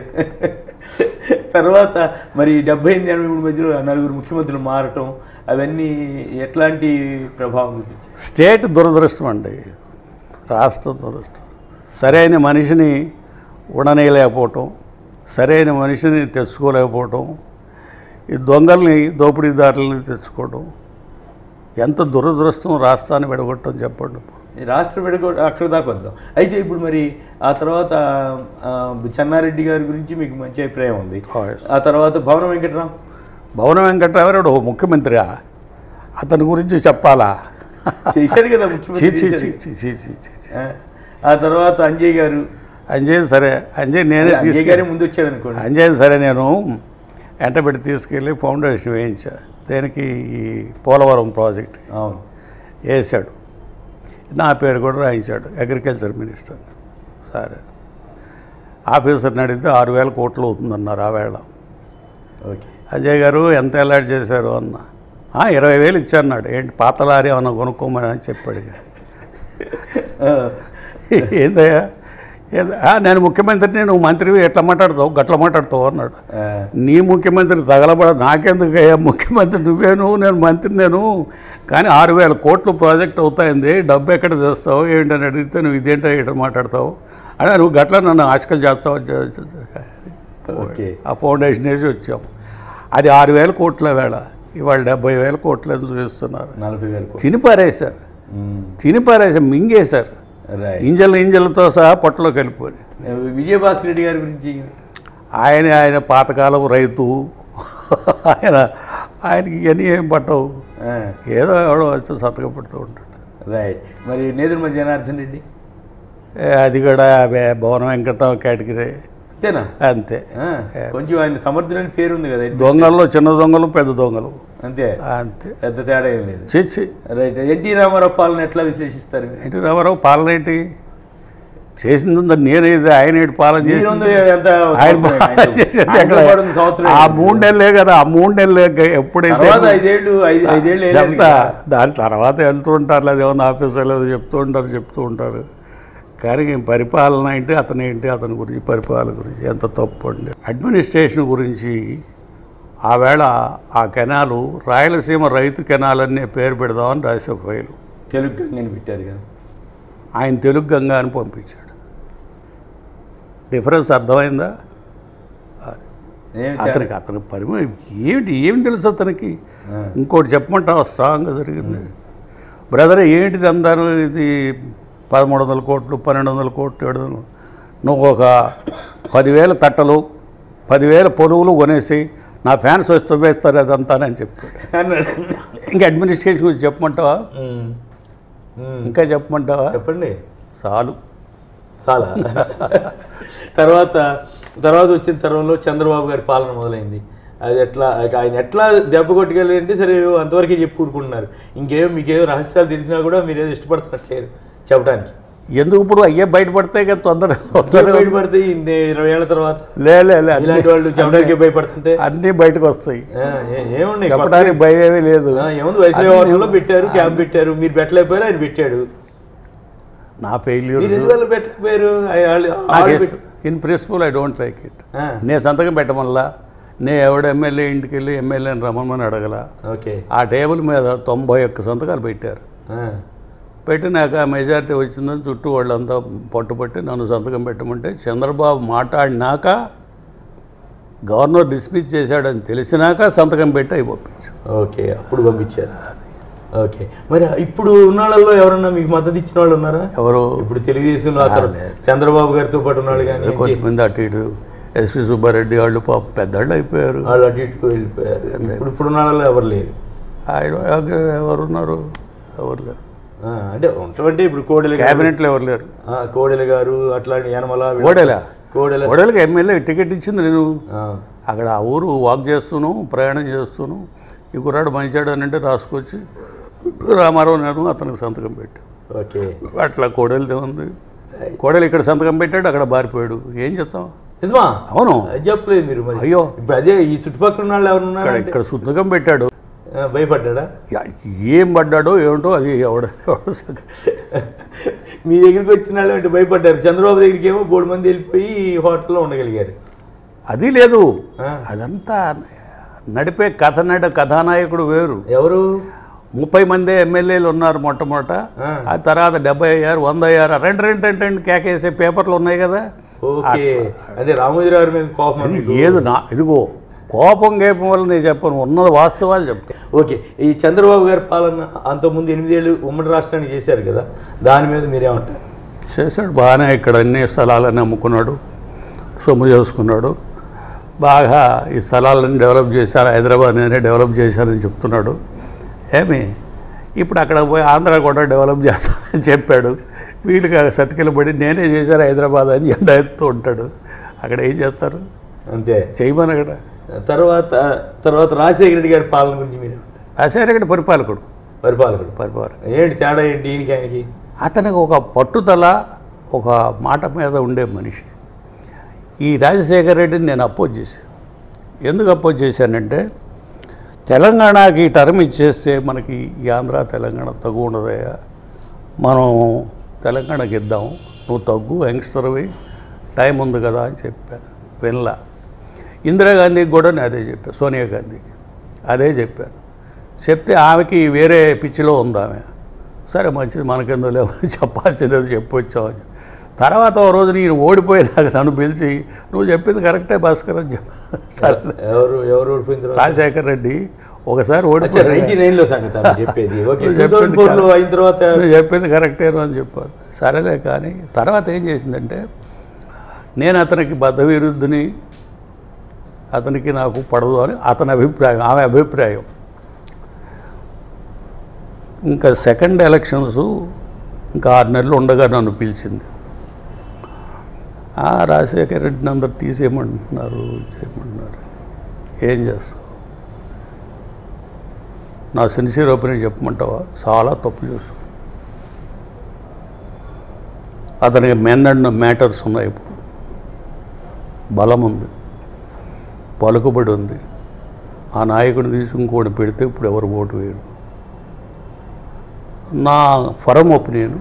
తర్వాత మరి డెబ్బై ఎనిమిది ఎనభై మూడు మధ్యలో నలుగురు ముఖ్యమంత్రులు మారటం అవన్నీ ఎట్లాంటి ప్రభావం చూపించాయి? స్టేట్ దురదృష్టం అండి, రాష్ట్ర దురదృష్టం. సరైన మనిషిని ఉండనేయలేకపోవటం, సరైన మనిషిని తెచ్చుకోలేకపోవటం, ఈ దొంగల్ని దోపిడీదారులని తెచ్చుకోవడం ఎంత దురదృష్టం. రాష్ట్రాన్ని విడగొట్టడం చెప్పండి. రాష్ట్రం విడగొ అక్కడ దాకా వద్దాం. అయితే ఇప్పుడు మరి ఆ తర్వాత చెన్నారెడ్డి గారి గురించి మీకు మంచి అభిప్రాయం ఉంది. ఆ తర్వాత భవన వెంకటరావు భవన వెంకటరావు ఓ ముఖ్యమంత్రి, అతని గురించి చెప్పాలా? చేశాడు కదా ముఖ్యమంత్రి. ఆ తర్వాత అంజయ్ గారు. అంజయ్ సరే, అంజయ్ నేనే అంజయ్ గారే ముందు వచ్చాడు అనుకోండి. అంజయ్ సరే నేను ఎంటబెట్టి తీసుకెళ్ళి ఫౌండేషన్ వేయించా. దేనికి? ఈ పోలవరం ప్రాజెక్ట్ అవును వేసాడు. నా పేరు కూడా రాయించాడు, అగ్రికల్చర్ మినిస్టర్. సరే, ఆఫీసర్ని అడిగితే ఆరు వేల కోట్లు అవుతుందన్నారు ఆ వేళ. ఓకే. అజయ్ గారు ఎంత అలాట్ చేశారు అన్న. ఇరవై వేలు ఇచ్చారన్నాడు. ఏంటి పాత లారీ ఏమన్నా కొనుక్కోమని అని చెప్పాడు. ఏందయ్యా, నేను ముఖ్యమంత్రిని, నువ్వు మంత్రివి ఎట్లా మాట్లాడతావు, గట్ల మాట్లాడతావు అన్నాడు. నీ ముఖ్యమంత్రి తగలబడ, నాకెందుకు అయ్యా ముఖ్యమంత్రి నువ్వేను, నేను మంత్రి నేను. కానీ ఆరు వేల కోట్లు ప్రాజెక్ట్ అవుతాయింది, డబ్బు ఎక్కడ తెస్తావు ఏంటని అడిగితే నువ్వు ఇదేంటో ఎట్లా మాట్లాడతావు అంటే నువ్వు గట్ల నన్ను ఆశకలు చేస్తావు. ఓకే. ఆ ఫౌండేషన్ వేసి వచ్చాం. అది ఆరు వేల కోట్ల వేళ ఇవాళ డెబ్బై వేల కోట్లు ఎందుకు చూస్తున్నారు. నలభై వేలు తినిపారేశారు, తినిపారేశారు, మింగేశారు. ఇంజల్ ఇంజలతో సహా పొట్టలోకి వెళ్ళిపోయి. విజయభాస్కర్ రెడ్డి గారి గురించి ఆయన ఆయన పాతకాలం రైతు, ఆయన ఆయనకి ఇవన్నీ ఏం పట్టవు, ఏదో ఎవడో వచ్చి సంతకం పెడుతూ ఉంటాడు. రైట్. మరి నేదురుమల్లి జనార్దన్ రెడ్డి అది కూడా భవన వెంకటరావు కేటగిరీ. అంతేనా? అంతే. కొంచెం ఆయన సమర్థులని పేరు ఉంది కదా. దొంగల్లో చిన్న దొంగలు పెద్ద దొంగలు అంతే అంతే, పెద్ద తేడా ఏం లేదు. చేసి రైట్. ఎన్టీ రామారావు పాలన ఎట్లా విశ్లేషిస్తారు? ఎన్టీ రామారావు పాలన ఏంటి చేసింది? నేనేది ఆయన ఏంటి పాలన చేసి ఆ మూడు నెలలే కదా, ఆ మూడు నెలలే ఎప్పుడైతే ఐదేళ్ళు ఐదేళ్ళు చెప్తా. దాని తర్వాత వెళ్తూ ఉంటారు, అదేమన్నా ఆఫీసర్లు ఏదో చెప్తూ ఉంటారు చెప్తూ ఉంటారు కానీ పరిపాలన ఏంటి, అతను ఏంటి, అతని గురించి పరిపాలన గురించి ఎంత తప్పు అండి. అడ్మినిస్ట్రేషన్ గురించి ఆవేళ ఆ కెనాలు రాయలసీమ రైతు కెనాల్ అనే పేరు పెడదామని రాసే ఫైలు తెలుగు గంగని పెట్టారు కదా, ఆయన తెలుగు గంగా అని పంపించాడు. డిఫరెన్స్ అర్థమైందా? అతనికి అతని పరిమ ఏమిటి ఏమి తెలుసు అతనికి? ఇంకోటి చెప్పమంటావా? స్ట్రాంగ్గా జరిగింది బ్రదర్. ఏంటిది అందరూ ఇది పదమూడు వందల కోట్లు పన్నెండు వందల కోట్లు ఏడు వందలు నువ్వు ఒక పదివేల తట్టలు పదివేల పొలువులు కొనేసి నా ఫ్యాన్స్ వస్తూ వేస్తారు అదంతానని చెప్పాడు. ఇంకా అడ్మినిస్ట్రేషన్ గురించి చెప్పమంటావా? ఇంకా చెప్పమంటావా? చెప్పండి. చాలు చాలా. తర్వాత తర్వాత వచ్చిన తరంలో చంద్రబాబు గారి పాలన మొదలైంది. అది ఎట్లా ఆయన ఎట్లా దెబ్బ కొట్టుకెళ్ళారంటే సరే అంతవరకే చెప్పి ఊరుకుంటున్నారు. ఇంకేమో మీకేదో రహస్యాలు తెలిసినా కూడా మీరు ఏదో ఇష్టపడుతున్నట్లేరు చెప్పడానికి. ఎందుకు ఇప్పుడు అయ్యే బయటపడతాయి కదా, తొందర తొందరగా బయటపడతాయి. ఇరవై ఏళ్ళ తర్వాత లే ఇలాంటి వాళ్ళు చెప్పడానికి భయపడుతుంటే అన్నీ బయటకు వస్తాయి. ఏమున్నాయి చెప్పడానికి భయమేమీ లేదు. ఏముంది వైశ్రవాసంలో పెట్టారు, క్యాంప్ పెట్టారు, మీరు పెట్టలేకపోయారు, ఆయన పెట్టాడు. నా ఫెయిల్యూర్ ఎందువల్ల పెట్టలేకపోయారు? In principle I don't like it. నేను సంతకం పెట్టడం వల్ల నేను ఎవడ ఎమ్మెల్యే ఇంటికి వెళ్ళి ఎమ్మెల్యేని రమ్మని అడగల. ఓకే. ఆ టేబుల్ మీద తొంభై ఒక్క సంతకాలు పెట్టారు. పెట్టినాక మెజారిటీ వచ్చిందని చుట్టూ వాళ్ళంతా పట్టుబట్టి నన్ను సంతకం పెట్టమంటే చంద్రబాబు మాట్లాడినాక గవర్నర్ డిస్మిస్ చేశాడని తెలిసినాక సంతకం పెట్టి అవి పంపించారు. ఓకే, అప్పుడు పంపించారు. ఓకే, మరి ఇప్పుడు ఉన్న వాళ్ళలో ఎవరన్నా మీకు మద్దతు ఇచ్చిన వాళ్ళు ఉన్నారా? ఎవరు ఇప్పుడు తెలుగుదేశంలో అతను చంద్రబాబు గారితో పాటు ఉన్నాడు కానీ కొంతమంది అటు ఇటు ఎస్వి సుబ్బారెడ్డి వాళ్ళు పాప పెద్దవాళ్ళు అయిపోయారు. వాళ్ళు అటు ఇటు వెళ్ళిపోయారు. ఇప్పుడు ఇప్పుడు ఉన్న వాళ్ళలో ఎవరు లేరు. ఆయన ఎవరున్నారు? ఎవరు లేరు. అంటే ఉంటే ఇప్పుడు కోడెల క్యాబినెట్లో ఎవరు లేరు. కోడెల గారు అట్లాంటి యనమల కోడెల కోడెల కోడెలకి ఎమ్మెల్యే టికెట్ ఇచ్చింది నేను. అక్కడ ఆ ఊరు వాక్ చేస్తూను ప్రయాణం చేస్తూను ఈ కుర్రాడు మంచాడు అని అంటే రాసుకొచ్చి రామారావు నేను అతనికి సంతకం పెట్టాను. ఓకే, అట్లా కోడెలదే ఉంది. కోడెలు ఇక్కడ సంతకం పెట్టాడు, అక్కడ బారిపోయాడు. ఏం చేస్తాం? నిజమా? అవును, చెప్పలేదు మీరు. అయ్యో, ఇప్పుడు అదే ఈ చుట్టుపక్కల ఉన్న వాళ్ళు ఎవరు ఉన్నారు? ఇక్కడ సంతకం పెట్టాడు. భయపడ్డా? ఏం పడ్డాడో ఏమిటో అది ఎవడ మీ దగ్గరికి వచ్చిన వాళ్ళు అంటే భయపడ్డారు. చంద్రబాబు దగ్గరికి ఏమో మూడు మంది వెళ్ళిపోయి హోటల్లో ఉండగలిగారు. అది లేదు, అదంతా నడిపే కథ నడ కథానాయకుడు వేరు. ఎవరు? ముప్పై మంది ఎమ్మెల్యేలు ఉన్నారు మొట్టమొదట. ఆ తర్వాత డెబ్బై అయ్యారు, వంద అయ్యారు. రెండు రెండు రెండు రెండు కేకేసే పేపర్లు ఉన్నాయి కదా. ఓకే, అంటే రామోజీరావు మీద కోపం ఏది నా ఇదిగో కోపం గేపం వల్ల నేను చెప్పను, ఉన్నది వాస్తవాలు చెప్తాను. ఓకే, ఈ చంద్రబాబు గారి పాలన అంతకుముందు ఎనిమిదేళ్ళు ఉమ్మడి రాష్ట్రానికి చేశారు కదా, దాని మీద మీరేమంటారు? చేశాడు బాగానే. ఇక్కడ అన్ని స్థలాలన్నీ అమ్ముకున్నాడు, సొమ్ము చేసుకున్నాడు. బాగా ఈ స్థలాలను డెవలప్ చేశారు, హైదరాబాద్ నేనే డెవలప్ చేశానని చెప్తున్నాడు. ఏమి ఇప్పుడు అక్కడ పోయి ఆంధ్ర కూడా డెవలప్ చేస్తానని చెప్పాడు. వీళ్ళుగా సతికిల పడి నేనే చేశాను హైదరాబాద్ అని ఎండ ఎత్తుతూ ఉంటాడు. అక్కడ ఏం చేస్తారు? అంతే చేయమని. అక్కడ తర్వాత తర్వాత రాజశేఖర రెడ్డి గారి పాలన గురించి మీరు? రాజశేఖర రెడ్డి పరిపాలకుడు పరిపాలకుడు పరిపాలకుడు ఏంటి తేడా ఏంటి ఈయనకి ఆయనకి? అతనికి ఒక పట్టుదల, ఒక మాట మీద ఉండే మనిషి. ఈ రాజశేఖర రెడ్డిని నేను అపోజ్ చేశాను. ఎందుకు అపోజ్ చేశానంటే తెలంగాణకి టర్మ్ ఇచ్చేస్తే మనకి ఈ ఆంధ్ర తెలంగాణ తగ్గు ఉండదయ్యా, మనం తెలంగాణకి ఇద్దాం, నువ్వు తగ్గు యంగ్స్టర్వి, టైం ఉంది కదా అని చెప్పాను. వినలా. ఇందిరాగాంధీకి కూడా నేను అదే చెప్పాను, సోనియా గాంధీకి అదే చెప్పాను. చెప్తే ఆమెకి వేరే పిచ్చిలో ఉంది ఆమె. సరే మంచిది, మనకెందో లేవు, చెప్పాల్సిందో చెప్పొచ్చామని. తర్వాత ఓ రోజు నేను ఓడిపోయినాక నన్ను పిలిచి నువ్వు చెప్పింది కరెక్టే భాస్కర్ అని చెప్పాను. సరే, ఎవరు ఎవరు ఓడిపోయింది? రాజశేఖర రెడ్డి ఒకసారి ఓడిపోయి చెప్పేది చెప్పింది కరెక్టేను అని చెప్పారు. సరేలే. కానీ తర్వాత ఏం చేసిందంటే నేను అతనికి బద్ధ విరుద్ధుని, అతనికి నాకు పడదు అని అతని అభిప్రాయం, ఆమె అభిప్రాయం. ఇంకా సెకండ్ ఎలక్షన్స్ ఇంకా ఆరు నెలలు ఉండగా నన్ను పిలిచింది. రాజశేఖర రెడ్డిని అందరు తీసేయమంటున్నారు, చేయమంటున్నారు, ఏం చేస్తావు? నా సిన్సియర్ ఒపీనియన్ చెప్పమంటావా? చాలా తప్పు చేస్తావు. అతనికి మెన్ అండ్ మ్యాటర్స్ ఉన్నాయి, ఇప్పుడు బలం ఉంది, పలుకుబడి ఉంది. ఆ నాయకుడిని తీసి ఇంకోటి పెడితే ఇప్పుడు ఎవరు ఓటు వేయరు. నా ఫరం ఒపీనియన్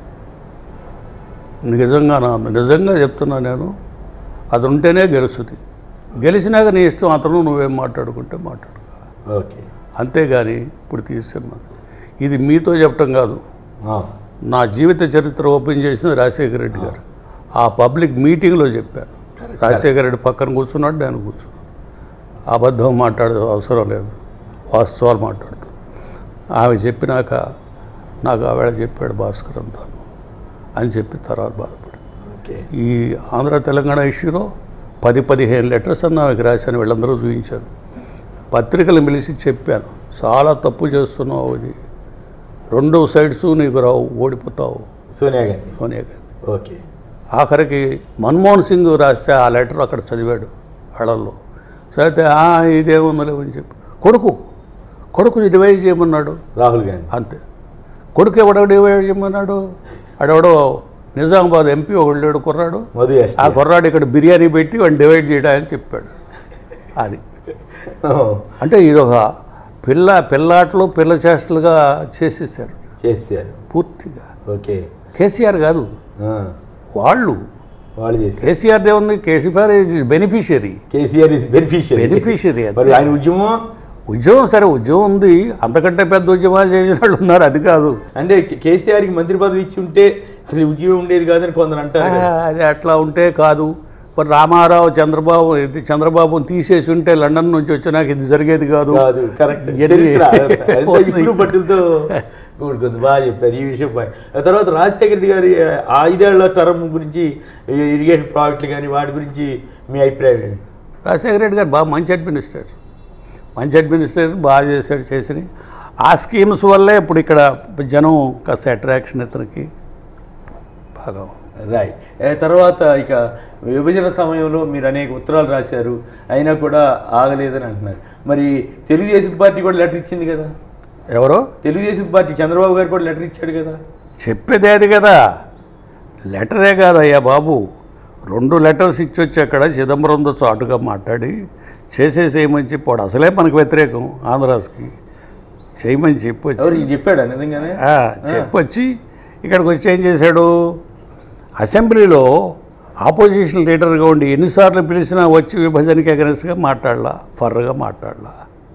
నిజంగా నా నిజంగా చెప్తున్నా నేను, అది ఉంటేనే గెలుస్తుంది. గెలిచినాక నీ ఇష్టం, అతను నువ్వేం మాట్లాడుకుంటే మాట్లాడు. ఓకే, అంతేగాని ఇప్పుడు తీసుకున్నా. ఇది మీతో చెప్పటం కాదు, నా జీవిత చరిత్ర ఓపెన్ చేసిన రాజశేఖర రెడ్డి గారు ఆ పబ్లిక్ మీటింగ్లో చెప్పారు. రాజశేఖర రెడ్డి పక్కన కూర్చున్నాడు, నేను కూర్చున్నాను. అబద్ధం మాట్లాడే అవసరం లేదు, వాస్తవాలు మాట్లాడుతూ. ఆమె చెప్పినాక నాకు ఆవిడ చెప్పాడు భాస్కర్ అంతాను అని చెప్పి తర్వాత బాధపడి ఈ ఆంధ్ర తెలంగాణ ఇష్యూలో పది పదిహేను లెటర్స్ అన్న ఆమెకు రాశాను, వీళ్ళందరూ చూపించాను. పత్రికలు పిలిచి చెప్పాను, చాలా తప్పు చేస్తున్నావు, ఇది రెండు సైడ్స్ నీకు రావు, ఓడిపోతావు. సోనియా గాంధీ సోనియా గాంధీ ఓకే. ఆఖరికి మన్మోహన్ సింగ్ రాస్తే ఆ లెటర్ అక్కడ చదివాడు అడల్లో. సరైతే ఇదేముందలేవు అని చెప్పి కొడుకు కొడుకు డివైడ్ చేయమన్నాడు రాహుల్ గాంధీ. అంతే, కొడుకు ఎవడో డివైడ్ చేయమన్నాడు. అడెవడో నిజామాబాద్ ఎంపీ ఒకళ్ళు కుర్రాడు, ఆ కుర్రాడు ఇక్కడ బిర్యానీ పెట్టి వాడిని డివైడ్ చేయడానికి చెప్పాడు. అది అంటే ఇదొక పిల్ల పిల్లాట్లు పిల్ల చేష్టలుగా చేసేసారు చేసేసారు పూర్తిగా. ఓకే, కేసీఆర్ కాదు, వాళ్ళు వాళ్ళు చేసి కేసీఆర్ ఏముంది, KCR is beneficiary. KCR is beneficiary beneficiary మరి ఆయన ఉద్యమం ఉద్యోగం సరే ఉద్యోగం ఉంది, అంతకంటే పెద్ద ఉద్యమాలు చేసిన వాళ్ళు ఉన్నారు, అది కాదు. అంటే కేసీఆర్కి మంత్రి పదవి ఇచ్చి ఉంటే అసలు ఉద్యోగం ఉండేది కాదని కొందరు అంటారు. అది అట్లా ఉంటే కాదు. మరి రామారావు చంద్రబాబు ఇది చంద్రబాబుని తీసేసి ఉంటే లండన్ నుంచి వచ్చినాక ఇది జరిగేది కాదు. కరెక్ట్ పట్టులతో కూడుకుంది. బాగా చెప్పారు ఈ విషయం. తర్వాత రాజశేఖర రెడ్డి గారి ఐదేళ్ల టర్మ్ గురించి, ఇరిగేషన్ ప్రాజెక్టులు కానీ వాటి గురించి మీ అభిప్రాయం ఏంటి? రాజశేఖర రెడ్డి గారు బాగా మంచి అడ్మినిస్ట్రేటర్, మంచి అడ్మినిస్ట్రేటర్ బాగా చేశాడు. చేసి ఆ స్కీమ్స్ వల్లే ఇప్పుడు ఇక్కడ జనం కాస్త అట్రాక్షన్ ఇతనికి బాగా. రైట్. తర్వాత ఇక విభజన సమయంలో మీరు అనేక ఉత్తరాలు రాశారు, అయినా కూడా ఆగలేదని అంటున్నారు. మరి తెలుగుదేశం పార్టీ కూడా లెటర్ ఇచ్చింది కదా. ఎవరో తెలుగుదేశం పార్టీ చంద్రబాబు గారు కూడా లెటర్ ఇచ్చాడు కదా. చెప్పేది అది కదా, లెటరే కాదయ్యా బాబు, రెండు లెటర్స్ ఇచ్చొచ్చి అక్కడ చిదంబరంతో చాటుగా మాట్లాడి చేసేసేయమని చెప్పాడు. అసలే మనకు వ్యతిరేకం ఆంధ్రాస్కి, చేయమని చెప్పొచ్చు. చెప్పాడు నిజంగానే చెప్పొచ్చి ఇక్కడికి వచ్చి ఏం చేశాడు, అసెంబ్లీలో ఆపోజిషన్ లీడర్గా ఉండి ఎన్నిసార్లు పిలిచినా వచ్చి విభజనకి అగెన్స్ట్గా మాట్లాడలా, ఫర్రగా మాట్లాడలా.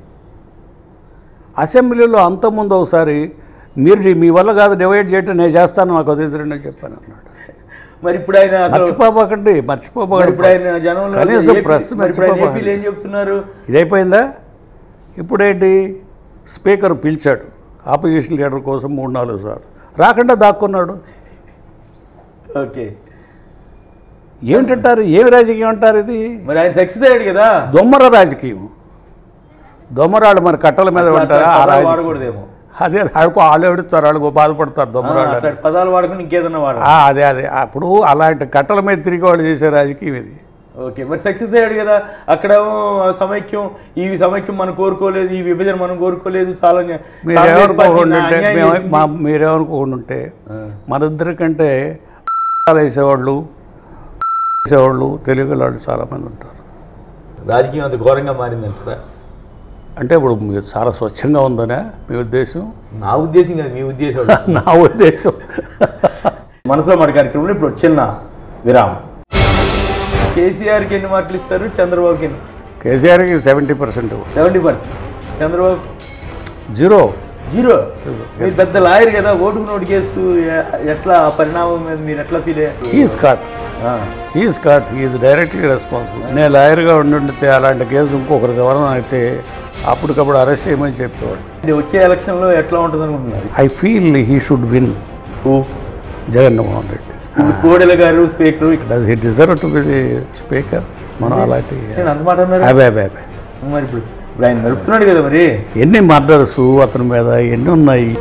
అసెంబ్లీలో అంతకుముందు ఒకసారి మీరు మీ వల్ల కాదు డివైడ్ చేయటం, నేను చేస్తాను నాకు వదిలేదని చెప్పాను అన్నాడు. మరి ఇప్పుడు ఆయన మర్చిపోకండి మర్చిపోకండి ఇప్పుడు ఆయన జనంలో కనీసం ప్రెస్ మర్చిపోకండి ఏం చెప్తున్నారు. ఇదైపోయిందా? ఇప్పుడేంటి, స్పీకర్ పిలిచాడు ఆపోజిషన్ లీడర్ కోసం మూడు నాలుగు సార్లు, రాకుండా దాక్కున్నాడు. ఓకే, ఏమిటంటారు, ఏమి రాజకీయం అంటారు ఇది? మరి ఆయన సక్సెస్ అయ్యాడు కదా. దొమ్మర రాజకీయం, దొమ్మరాళ్ళు మరి కట్టల మీద ఉంటారా? వాడకూడదేమో. అదే ఆడుకో, వాళ్ళు ఎవడిస్తారు, వాళ్ళు బాధపడతారు దొమ్మరాళ్ళు. పదాలు వాడుకుని ఇంకేదన్నా వాడు. అదే అదే అప్పుడు అలాంటి కట్టల మీద తిరిగి వాళ్ళు చేసే రాజకీయం ఇది. ఓకే, మరి సక్సెస్ అయ్యాడు కదా. అక్కడ సమైక్యం, ఈ సమైక్యం మనం కోరుకోలేదు, ఈ విభజన మనం కోరుకోలేదు, చాలా మీరేమనుకోకుంటే మీరేమనుకోకుంటే మన ఇద్దరికంటే వేసేవాళ్ళు వేసేవాళ్ళు తెలుగు వాళ్ళు చాలామంది ఉంటారు. రాజకీయం అంత ఘోరంగా మారిందంటారా? అంటే ఇప్పుడు మీరు చాలా స్వచ్ఛంగా ఉందనే మీ ఉద్దేశం? నా ఉద్దేశం కాదు, మీ ఉద్దేశం. నా ఉద్దేశం. మనసులో మాట కార్యక్రమంలో ఇప్పుడు చిన్న విరామం. కేసీఆర్కి ఎన్ని మార్కులు ఇస్తారు, చంద్రబాబుకి ఎన్ని? కేసీఆర్కి seventy percent seventy percent zero zero zero మీరు పెద్ద లాయర్ కదా, ఓటుకు నోటు కేసు ఎట్లా ఆ పరిణామం మీద మీరు ఎట్లా ఫీల్ అయ్యారు? He's caught he's caught he's directly responsible. నేను లాయర్గా ఉండుంటే అలాంటి కేసు ఇంకొకరికి ఎవరైనా అయితే అప్పటికప్పుడు అరెస్ట్ చేయమని చెప్పేవాడు. వచ్చే ఎలక్షన్లో ఎట్లా ఉంటుంది అనుకుంటున్నారు? I feel he should win. Jaganmohan Reddy. Kodela గారు speaker, does he deserve to be the speaker? మనం అలాంటి అంత మాట అన్నారు. అదే అదే అదే మరి ఇప్పుడు ఇప్పుడు ఆయన నడుపుతున్నాడు కదా. మరి ఎన్ని మర్డర్స్ అతని మీద ఎన్ని ఉన్నాయి?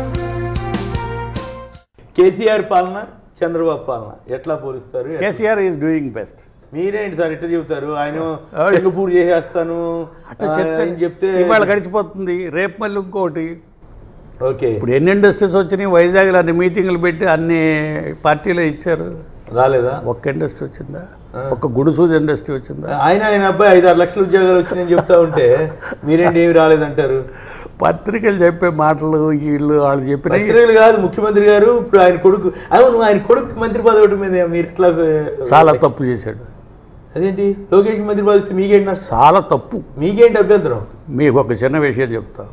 కేసీఆర్ పాలన, చంద్రబాబు పాలన ఎట్లా పోలుస్తారు? KCR is doing best. మీరేంటి సార్ ఎట్లా చెబుతారు? ఆయన పూర్తి చేసేస్తాను అట్లా చెప్తే చెప్తే ఇవాళ గడిచిపోతుంది, రేపు మళ్ళీ ఇంకోటి. ఓకే, ఇప్పుడు ఎన్ని ఇండస్ట్రీస్ వచ్చినాయి వైజాగ్లో, అన్ని మీటింగ్లు పెట్టి అన్ని పార్టీలో ఇచ్చారు, రాలేదా? ఒక్క ఇండస్ట్రీ వచ్చిందా? ఒక్క గుడిసూది ఇండస్ట్రీ వచ్చిందా? ఆయన ఆయన అబ్బాయి ఐదు ఆరు లక్షల ఉద్యోగాలు వచ్చినాయని చెప్తా ఉంటే మీరేంటి ఏమి రాలేదంటారు? పత్రికలు చెప్పే మాటలు వీళ్ళు వాళ్ళు చెప్పిన పత్రికలు కాదు, ముఖ్యమంత్రి గారు ఇప్పుడు ఆయన కొడుకు, అవును ఆయన కొడుకు మంత్రి పదవి మీద మీరు ఎట్లా? చాలా తప్పు చేశాడు. అదేంటి, లోకేష్ మంత్రి పదవి మీకేంటి? చాలా తప్పు. మీకేంటి అభ్యంతరం? మీకు ఒక చిన్న విషయం చెప్తా.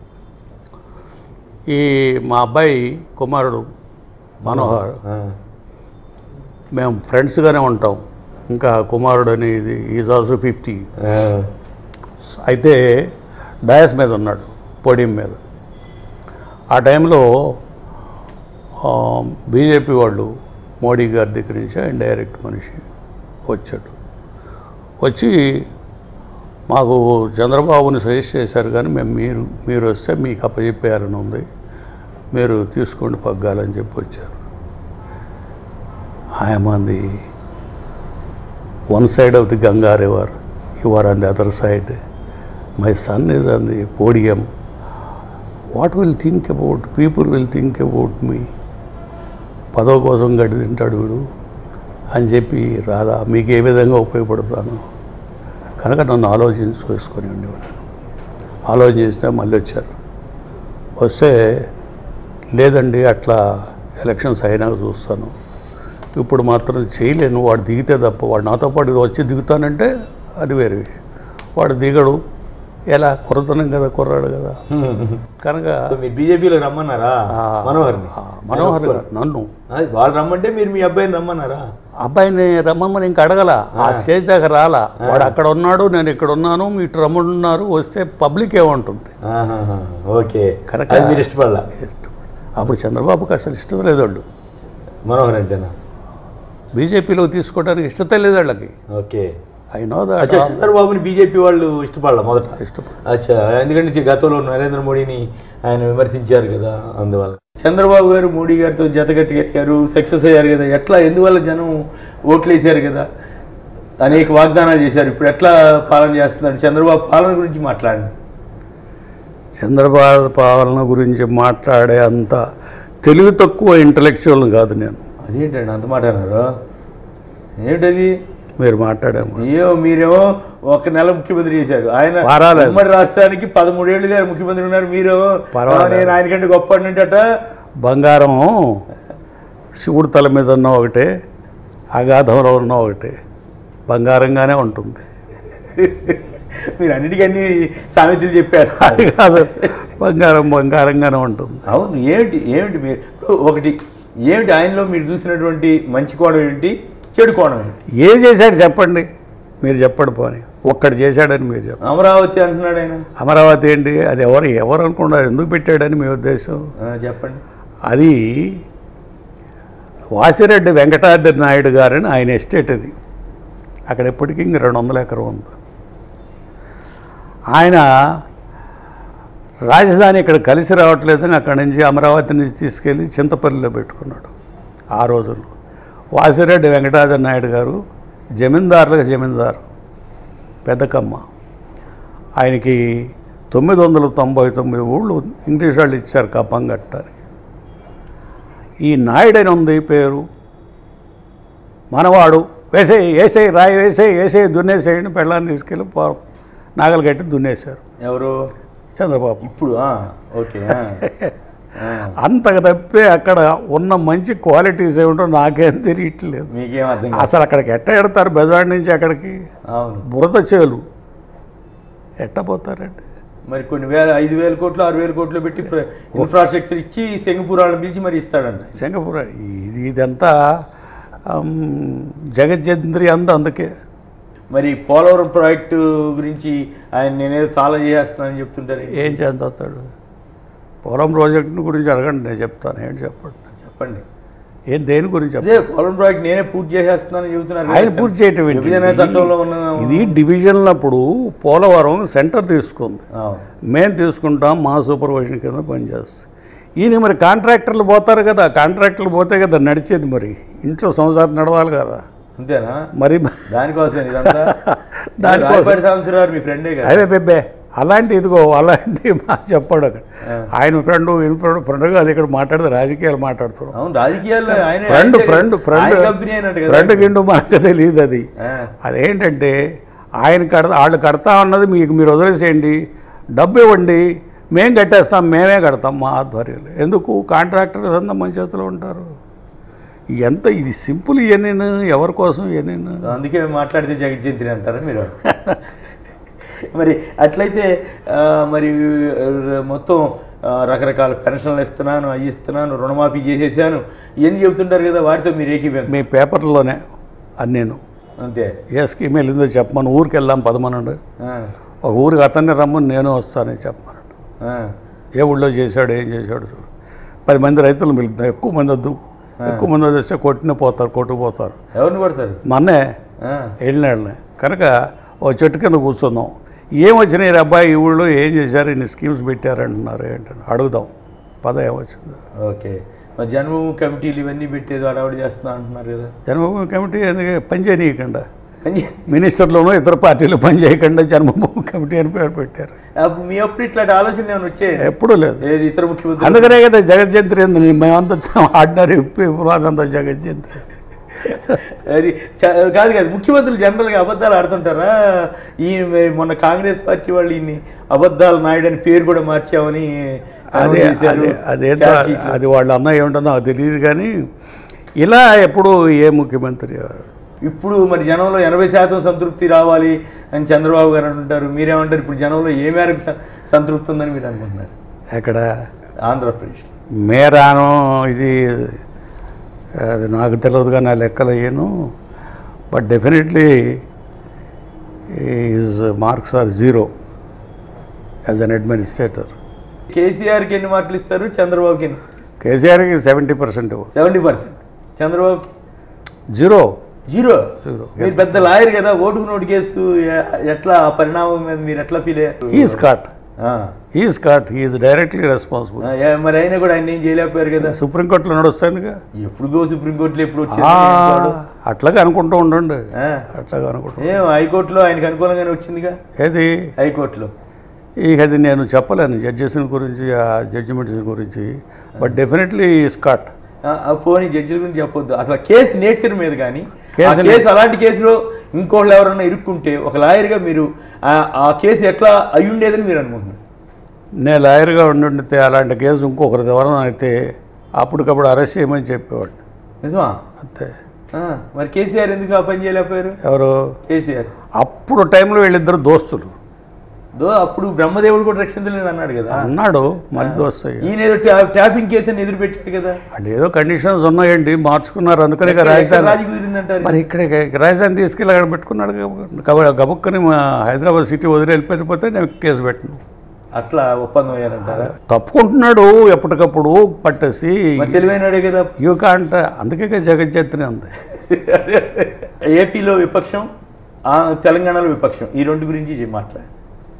ఈ మా అబ్బాయి కుమారుడు మనోహర్, మేము ఫ్రెండ్స్గానే ఉంటాం. ఇంకా కుమారుడు అనేది ఈజ్ ఆల్సో ఫిఫ్టీ. అయితే డయాస్ మీద ఉన్నాడు, పోడియం మీద. ఆ టైంలో బీజేపీ వాళ్ళు మోడీ గారి దగ్గర నుంచి ఆయన డైరెక్ట్ మనిషి వచ్చాడు. వచ్చి మాకు చంద్రబాబుని సజెస్ట్ చేశారు, కానీ మేము మీరు మీరు వస్తే మీకు అప్పచెప్పారని ఉంది, మీరు తీసుకోండి పగ్గాలని చెప్పి వచ్చారు. ఆయమంది one side of the Ganga river, you are on the other side, my son is on the podium, what will think about people will think about me, పదవి కోసం గడ్డి తింటాడు వీడు అని చెప్పి, రాదా మీకు ఏ విధంగా ఉపయోగపడతాను కనుక నన్ను ఆలోచించి చూసుకొని ఉండేవాడు. ఆలోచన చేసినా మళ్ళీ వచ్చారు. వస్తే లేదండి అట్లా ఎలక్షన్స్ అయినాక చూస్తాను, ఇప్పుడు మాత్రం చేయలేను, వాడు దిగితే తప్ప. వాడు నాతో పాటు వచ్చి దిగుతానంటే అది వేరే విషయం. వాడు దిగడు, ఎలా కుర్రతనం కదా, కుర్రాడు కదా. కనుక మీరు బీజేపీలో రమ్మన్నారా మనోహర్ని? మనోహర్ గారు నన్ను వాళ్ళు రమ్మంటే మీరు మీ అబ్బాయిని రమ్మన్నారా? అబ్బాయిని రమ్మని ఇంక అడగల, ఆ స్టేజ్ దాకా రాలా. వాడు అక్కడ ఉన్నాడు, నేను ఇక్కడ ఉన్నాను, ఇటు రమ్మన్నారు, వస్తే పబ్లిక్ ఏమంటుంది. Okay, correct. మీరు ఇష్టపడాల? ఇష్టం. అప్పుడు చంద్రబాబుకి అసలు ఇష్టత లేదు వాళ్ళు. మనోహర్ అంటేనా? బీజేపీలో తీసుకోవడానికి ఇష్టత లేదు వాళ్ళకి. Okay, I know that. అచ్చా, చంద్రబాబుని బీజేపీ వాళ్ళు ఇష్టపడాల మొదట? ఇష్టపడ. అచ్చా, ఎందుకంటే గతంలో నరేంద్ర మోడీని ఆయన విమర్శించారు కదా, అందువల్ల. చంద్రబాబు గారు మోడీ గారితో జతగట్టారు, సక్సెస్ అయ్యారు కదా, ఎట్లా ఎందువల్ల జనం ఓట్లు వేసారు కదా, అనేక వాగ్దానాలు చేశారు. ఇప్పుడు ఎట్లా పాలన చేస్తున్నారు? చంద్రబాబు పాలన గురించి మాట్లాడండి. చంద్రబాబు పాలన గురించి మాట్లాడే అంత తెలివి తక్కువ ఇంటలెక్చువల్ కాదు నేను. అదేంటండి అంత మాట అన్నారు? ఏంటది మీరు మాట్లాడాము? ఏమో మీరేమో ఒక నెల ముఖ్యమంత్రి చేశారు, ఆయన ఉమ్మడి రాష్ట్రానికి పదమూడేళ్ళు గారు ముఖ్యమంత్రి ఉన్నారు. మీరు నేను ఆయనకంటే గొప్ప అంటేట. బంగారం శివుడు తల మీద ఉన్న ఒకటే, అగాధంలో ఉన్న ఒకటే, బంగారంగానే ఉంటుంది. మీరు అన్నిటికీ అన్ని సామెతలు చెప్పారు. అది కాదు, బంగారం బంగారంగానే ఉంటుంది. అవును. ఏమిటి ఏమిటి మీరు ఒకటి ఏమిటి ఆయనలో మీరు చూసినటువంటి మంచి కోణం ఏంటి, చెడు కోణం ఏంటి? ఏం చేశాడు చెప్పండి, మీరు చెప్పండి. పోనీ ఒక్కడు చేశాడని మీరు చెప్పండి. అమరావతి అంటున్నాడు ఆయన. అమరావతి ఏంటి? అది ఎవరు ఎవరు అనుకున్నారు, ఎందుకు పెట్టాడని మీ ఉద్దేశం? చెప్పండి. అది వాసిరెడ్డి వెంకటాద్రి నాయుడు గారని ఆయన ఎస్టేట్. అది అక్కడ ఎప్పటికీ ఇంక రెండు వందల ఎకరం ఉంది. ఆయన రాజధాని ఇక్కడ కలిసి రావట్లేదని అక్కడి నుంచి అమరావతి నుంచి తీసుకెళ్ళి చింతపల్లిలో పెట్టుకున్నాడు. ఆ రోజుల్లో వాసిరెడ్డి వెంకటాద్రి నాయుడు గారు జమీందారులకు జమీందారు, పెద్దకమ్మ. ఆయనకి తొమ్మిది వందల తొంభై తొమ్మిది ఊళ్ళు ఇంగ్లీష్ వాళ్ళు ఇచ్చారు కప్పం కట్టడానికి. ఈ నాయుడని ఉంది పేరు. మనవాడు వేసే వేసే రాయి వేసే వేసే దున్నేసేయండి, పెళ్ళాన్ని తీసుకెళ్ళి నాగలు కట్టి దున్నేశారు. ఎవరు? చంద్రబాబు. ఇప్పుడు ఓకే. అంతకు తప్పే అక్కడ ఉన్న మంచి క్వాలిటీస్ ఏమిటో నాకేం తెలియట్లేదు. మీకేం అర్థం? అసలు అక్కడికి ఎట్ట ఎడతారు? బెజవాడ నుంచి అక్కడికి బురద చేలు ఎట్ట పోతారండి? మరి కొన్ని వేల ఐదు వేల కోట్లు ఆరు వేల కోట్లు పెట్టి ఇన్ఫ్రాస్ట్రక్చర్ ఇచ్చి సింగపూరాలను పిలిచి మరి ఇస్తాడంట. సింగపూర్ ఇది ఇదంతా జగజ్జంత్రి అంతా. అందుకే మరి పోలవరం ప్రాజెక్టు గురించి ఆయన నేనేదో చాలా చేసేస్తున్నానని చెప్తుంటారు. ఏం చేస్తాడు? పోలవరం ప్రాజెక్టు గురించి అడగండి, నేను చెప్తాను. ఏంటి చెప్పండి చెప్పండి ఏం దేని గురించి? అదే పోలవరం ప్రాజెక్ట్ నేనే పూర్తి చేసేస్తున్నానని చెబుతున్నారు. ఆయన పూర్తి చేయటం విభజన చట్టంలో ఉన్న ఇది డివిజన్లప్పుడు పోలవరం సెంటర్ తీసుకుంది, మేము తీసుకుంటాం, మా సూపర్వైజన్ కింద పనిచేస్తాం. ఈయన మరి కాంట్రాక్టర్లు పోతారు కదా, కాంట్రాక్టర్లు పోతే కదా నడిచేది. మరి ఇంట్లో సంసారం నడవాలి కదా. అంతేనా? మరి దానికోసం ఇదంతా దానికోసం మీ ఫ్రెండే కదా? అదే బెబ్బే అలాంటి ఇదిగో అలాంటి మా చెప్పాడు అక్కడ. ఆయన ఫ్రెండ్ ఈయన ఫ్రెండ్ ఫ్రెండ్ కాదు, ఇక్కడ మాట్లాడితే రాజకీయాలు మాట్లాడుతున్నాం. రాజకీయాలు ఫ్రెండ్ ఫ్రెండ్ ఫ్రెండ్ ఫ్రెండ్ గిండు మనకు తెలియదు. అది అదేంటంటే ఆయన కడతా వాళ్ళు కడతా ఉన్నది మీకు మీరు వదిలేసేయండి, డబ్బు ఇవ్వండి, మేము కట్టేస్తాం, మేమే కడతాం మా ఆధ్వర్యంలో. ఎందుకు? కాంట్రాక్టర్స్ అంతా మన చేతిలో ఉంటారు. ఎంత ఇది సింపుల్. ఇవన్నీ ఎవరి కోసం ఇవన్నీ? అందుకే మాట్లాడితే జగజ్జంత్రి అంటారా మీరు? మరి అట్లయితే మరి మొత్తం రకరకాల పెన్షన్లు ఇస్తున్నాను, అవి ఇస్తున్నాను, రుణమాఫీ చేసేసాను, ఇవన్నీ చెబుతుంటారు కదా, వాటితో మీరు ఏకీభవించారు? మీ పేపర్లోనే అది నేను అంతే. ఏ స్కీమ్ వెళ్ళిందో చెప్పమని, ఊరికి వెళ్దాం పదమనండి, ఒక ఊరికి అతన్ని రమ్మని నేను వస్తానని చెప్పమనండి. ఏ ఊళ్ళో చేశాడు, ఏం చేశాడు. పది మంది రైతులు మిగులుతారు, ఎక్కువ మంది వద్దు, ఎక్కువ మంది వస్తే కొట్టిన పోతారు, కొట్టుకుపోతారు. ఎవరిని కొడతారు? మొన్నే వెళ్ళినాళ్ళని. కనుక ఓ చెట్టు కింద కూర్చుందాం, ఏం వచ్చినాయి అబ్బాయి ఈ ఊళ్ళో, ఏం చేశారు, ఇన్ని స్కీమ్స్ పెట్టారంటున్నారు ఏంటని అడుగుదాం. పద ఏమొచ్చింది? ఓకే. మరి జన్మభూమి కమిటీలు ఇవన్నీ పెట్టేది అడవాడు చేస్తున్నా అంటున్నారు కదా. జన్మభూమి కమిటీ ఎందుకు పని చేయనీయకుండా, మినిస్టర్లోనూ ఇతర పార్టీలు పని చేయకుండా జన్మభూమి కమిటీ అని పేరు పెట్టారు. మీ అప్పుడు ఇట్లాంటి ఆలోచన ఏమైనా వచ్చాయి? ఎప్పుడూ లేదు. ఏది ఇతర ముఖ్యమంత్రి? అందుకనే కదా జగజ్జంత్రి అంది. మేమంతా ఆర్డినరీ అదంతా జగజ్జంత్రి. అది కాదు కాదు ముఖ్యమంత్రులు జనరల్గా అబద్ధాలు ఆడుతుంటారా? ఈ మొన్న కాంగ్రెస్ పార్టీ వాళ్ళు ఇన్ని అబద్ధాలు నాయుడు అని పేరు కూడా మార్చామని అదే అదే అదేంటో అది వాళ్ళ అన్న ఏమిటో నాకు తెలియదు. కానీ ఇలా ఎప్పుడు ఏ ముఖ్యమంత్రి గారు ఇప్పుడు మరి జనంలో ఎనభై శాతం సంతృప్తి రావాలి అని చంద్రబాబు గారు అంటారు. మీరేమంటారు? ఇప్పుడు జనంలో ఏ మేరకు స- సంతృప్తి ఉందని మీరు అనుకుంటున్నారు? ఎక్కడ ఆంధ్రప్రదేశ్ మేరాను ఇది అది నాకు తెలియదుగా, నా లెక్కలు అయ్యాను. But definitely is marks are zero as an administrator. కేసీఆర్కి ఎన్ని మార్కులు ఇస్తారు, చంద్రబాబుకి ఎన్ని మార్కులు ఇస్తారు? కేసీఆర్కి సెవెంటీ పర్సెంట్ సెవెంటీ పర్సెంట్ చంద్రబాబుకి జీరో జీరో. జీరో. మీరు పెద్ద లాయర్ కదా, ఓటుకు నోటు కేసు ఎ- ఎట్లా ఆ పరిణామం మీద మీరు ఎట్లా ఫీల్ అయ్యారు? హీఈస్ కాట్ ఆ. He's caught he's directly responsible. ఆ, ఏ- మరి అయినా కూడా ఆయన ఏం చేయలేకపోయారు కదా. సుప్రీంకోర్టులో నడుస్తానుగా. ఎప్పుడుగో సుప్రీంకోర్టులో ఎప్పుడు ఆ, వచ్చింది? అట్లాగే అనుకుంటూ ఉండండి, ఆ. అట్లాగే అనుకుంటూ. ఏం హైకోర్టులో ఆయనకు అనుకూలంగానే వచ్చిందిగా. ఏది హైకోర్టులో ఇక అది నేను చెప్పలేను జడ్జెస్ గురించి, ఆ జడ్జిమెంట్స్ గురించి. But definitely is caught. ఆ, ఆ పోనీ జడ్జిల గురించి చెప్పొద్దు, అసలు కేసు నేచర్ మీద కానీ ఆ కేసు కేసు అలాంటి కేసులో ఇంకోళ్ళు ఎవరన్నా ఇరుక్కుంటే ఒక లాయర్గా మీరు ఆ- ఆ కేసు ఎట్లా అయి ఉండేదని మీరు అనుకుంటున్నారు? నేను లాయర్గా ఉండుండితే అలాంటి కేసు ఇంకొకరిది ఎవరైనా అయితే అప్పటికప్పుడు అరెస్ట్ చేయమని చెప్పేవాడిని నిజమా? అంతే. ఆ, మరి కేసీఆర్ ఎందుకు ఆ పని చేయలేకపోయారు? ఎవరు కేసీఆర్ అప్పుడు టైంలో వీళ్ళిద్దరు దోస్తులు దో అప్పుడు బ్రహ్మదేవుడు కూడా రక్షించలేని అన్నాడు కదా. అన్నాడు, మళ్ళీ దోస్తు అయ్యాడు. ఈయన ఏదో ట్యా- ట్యాపింగ్ కేసు అని ఎదురు పెట్టాడు కదా. వాళ్ళు ఏదో కండిషన్స్ ఉన్నాయండి, మార్చుకున్నారు. అందుకని ఇక రాజధాని రాజీ కుదిరిందంటారు. మరి ఇక్కడ ఇక రాజధాని తీసుకెళ్ళి అక్కడ పెట్టుకున్నాడు. గబ- గబుక్కని మా హైదరాబాద్ సిటీ వదిలి వెళ్ళిపోతే నేను కేసు పెట్టను. అట్లా ఒప్పందం అయ్యారంటారా? తప్పుకుంటున్నాడు ఎప్పటికప్పుడు పట్టేసి. మరి తెలివైనడే కదా. యువక అంట, అందుకే జగజ్జెత్తునే ఉంది. ఏపీలో విపక్షం, ఆ తెలంగాణలో విపక్షం, ఈ రెండు గురించి మాట్లాడు.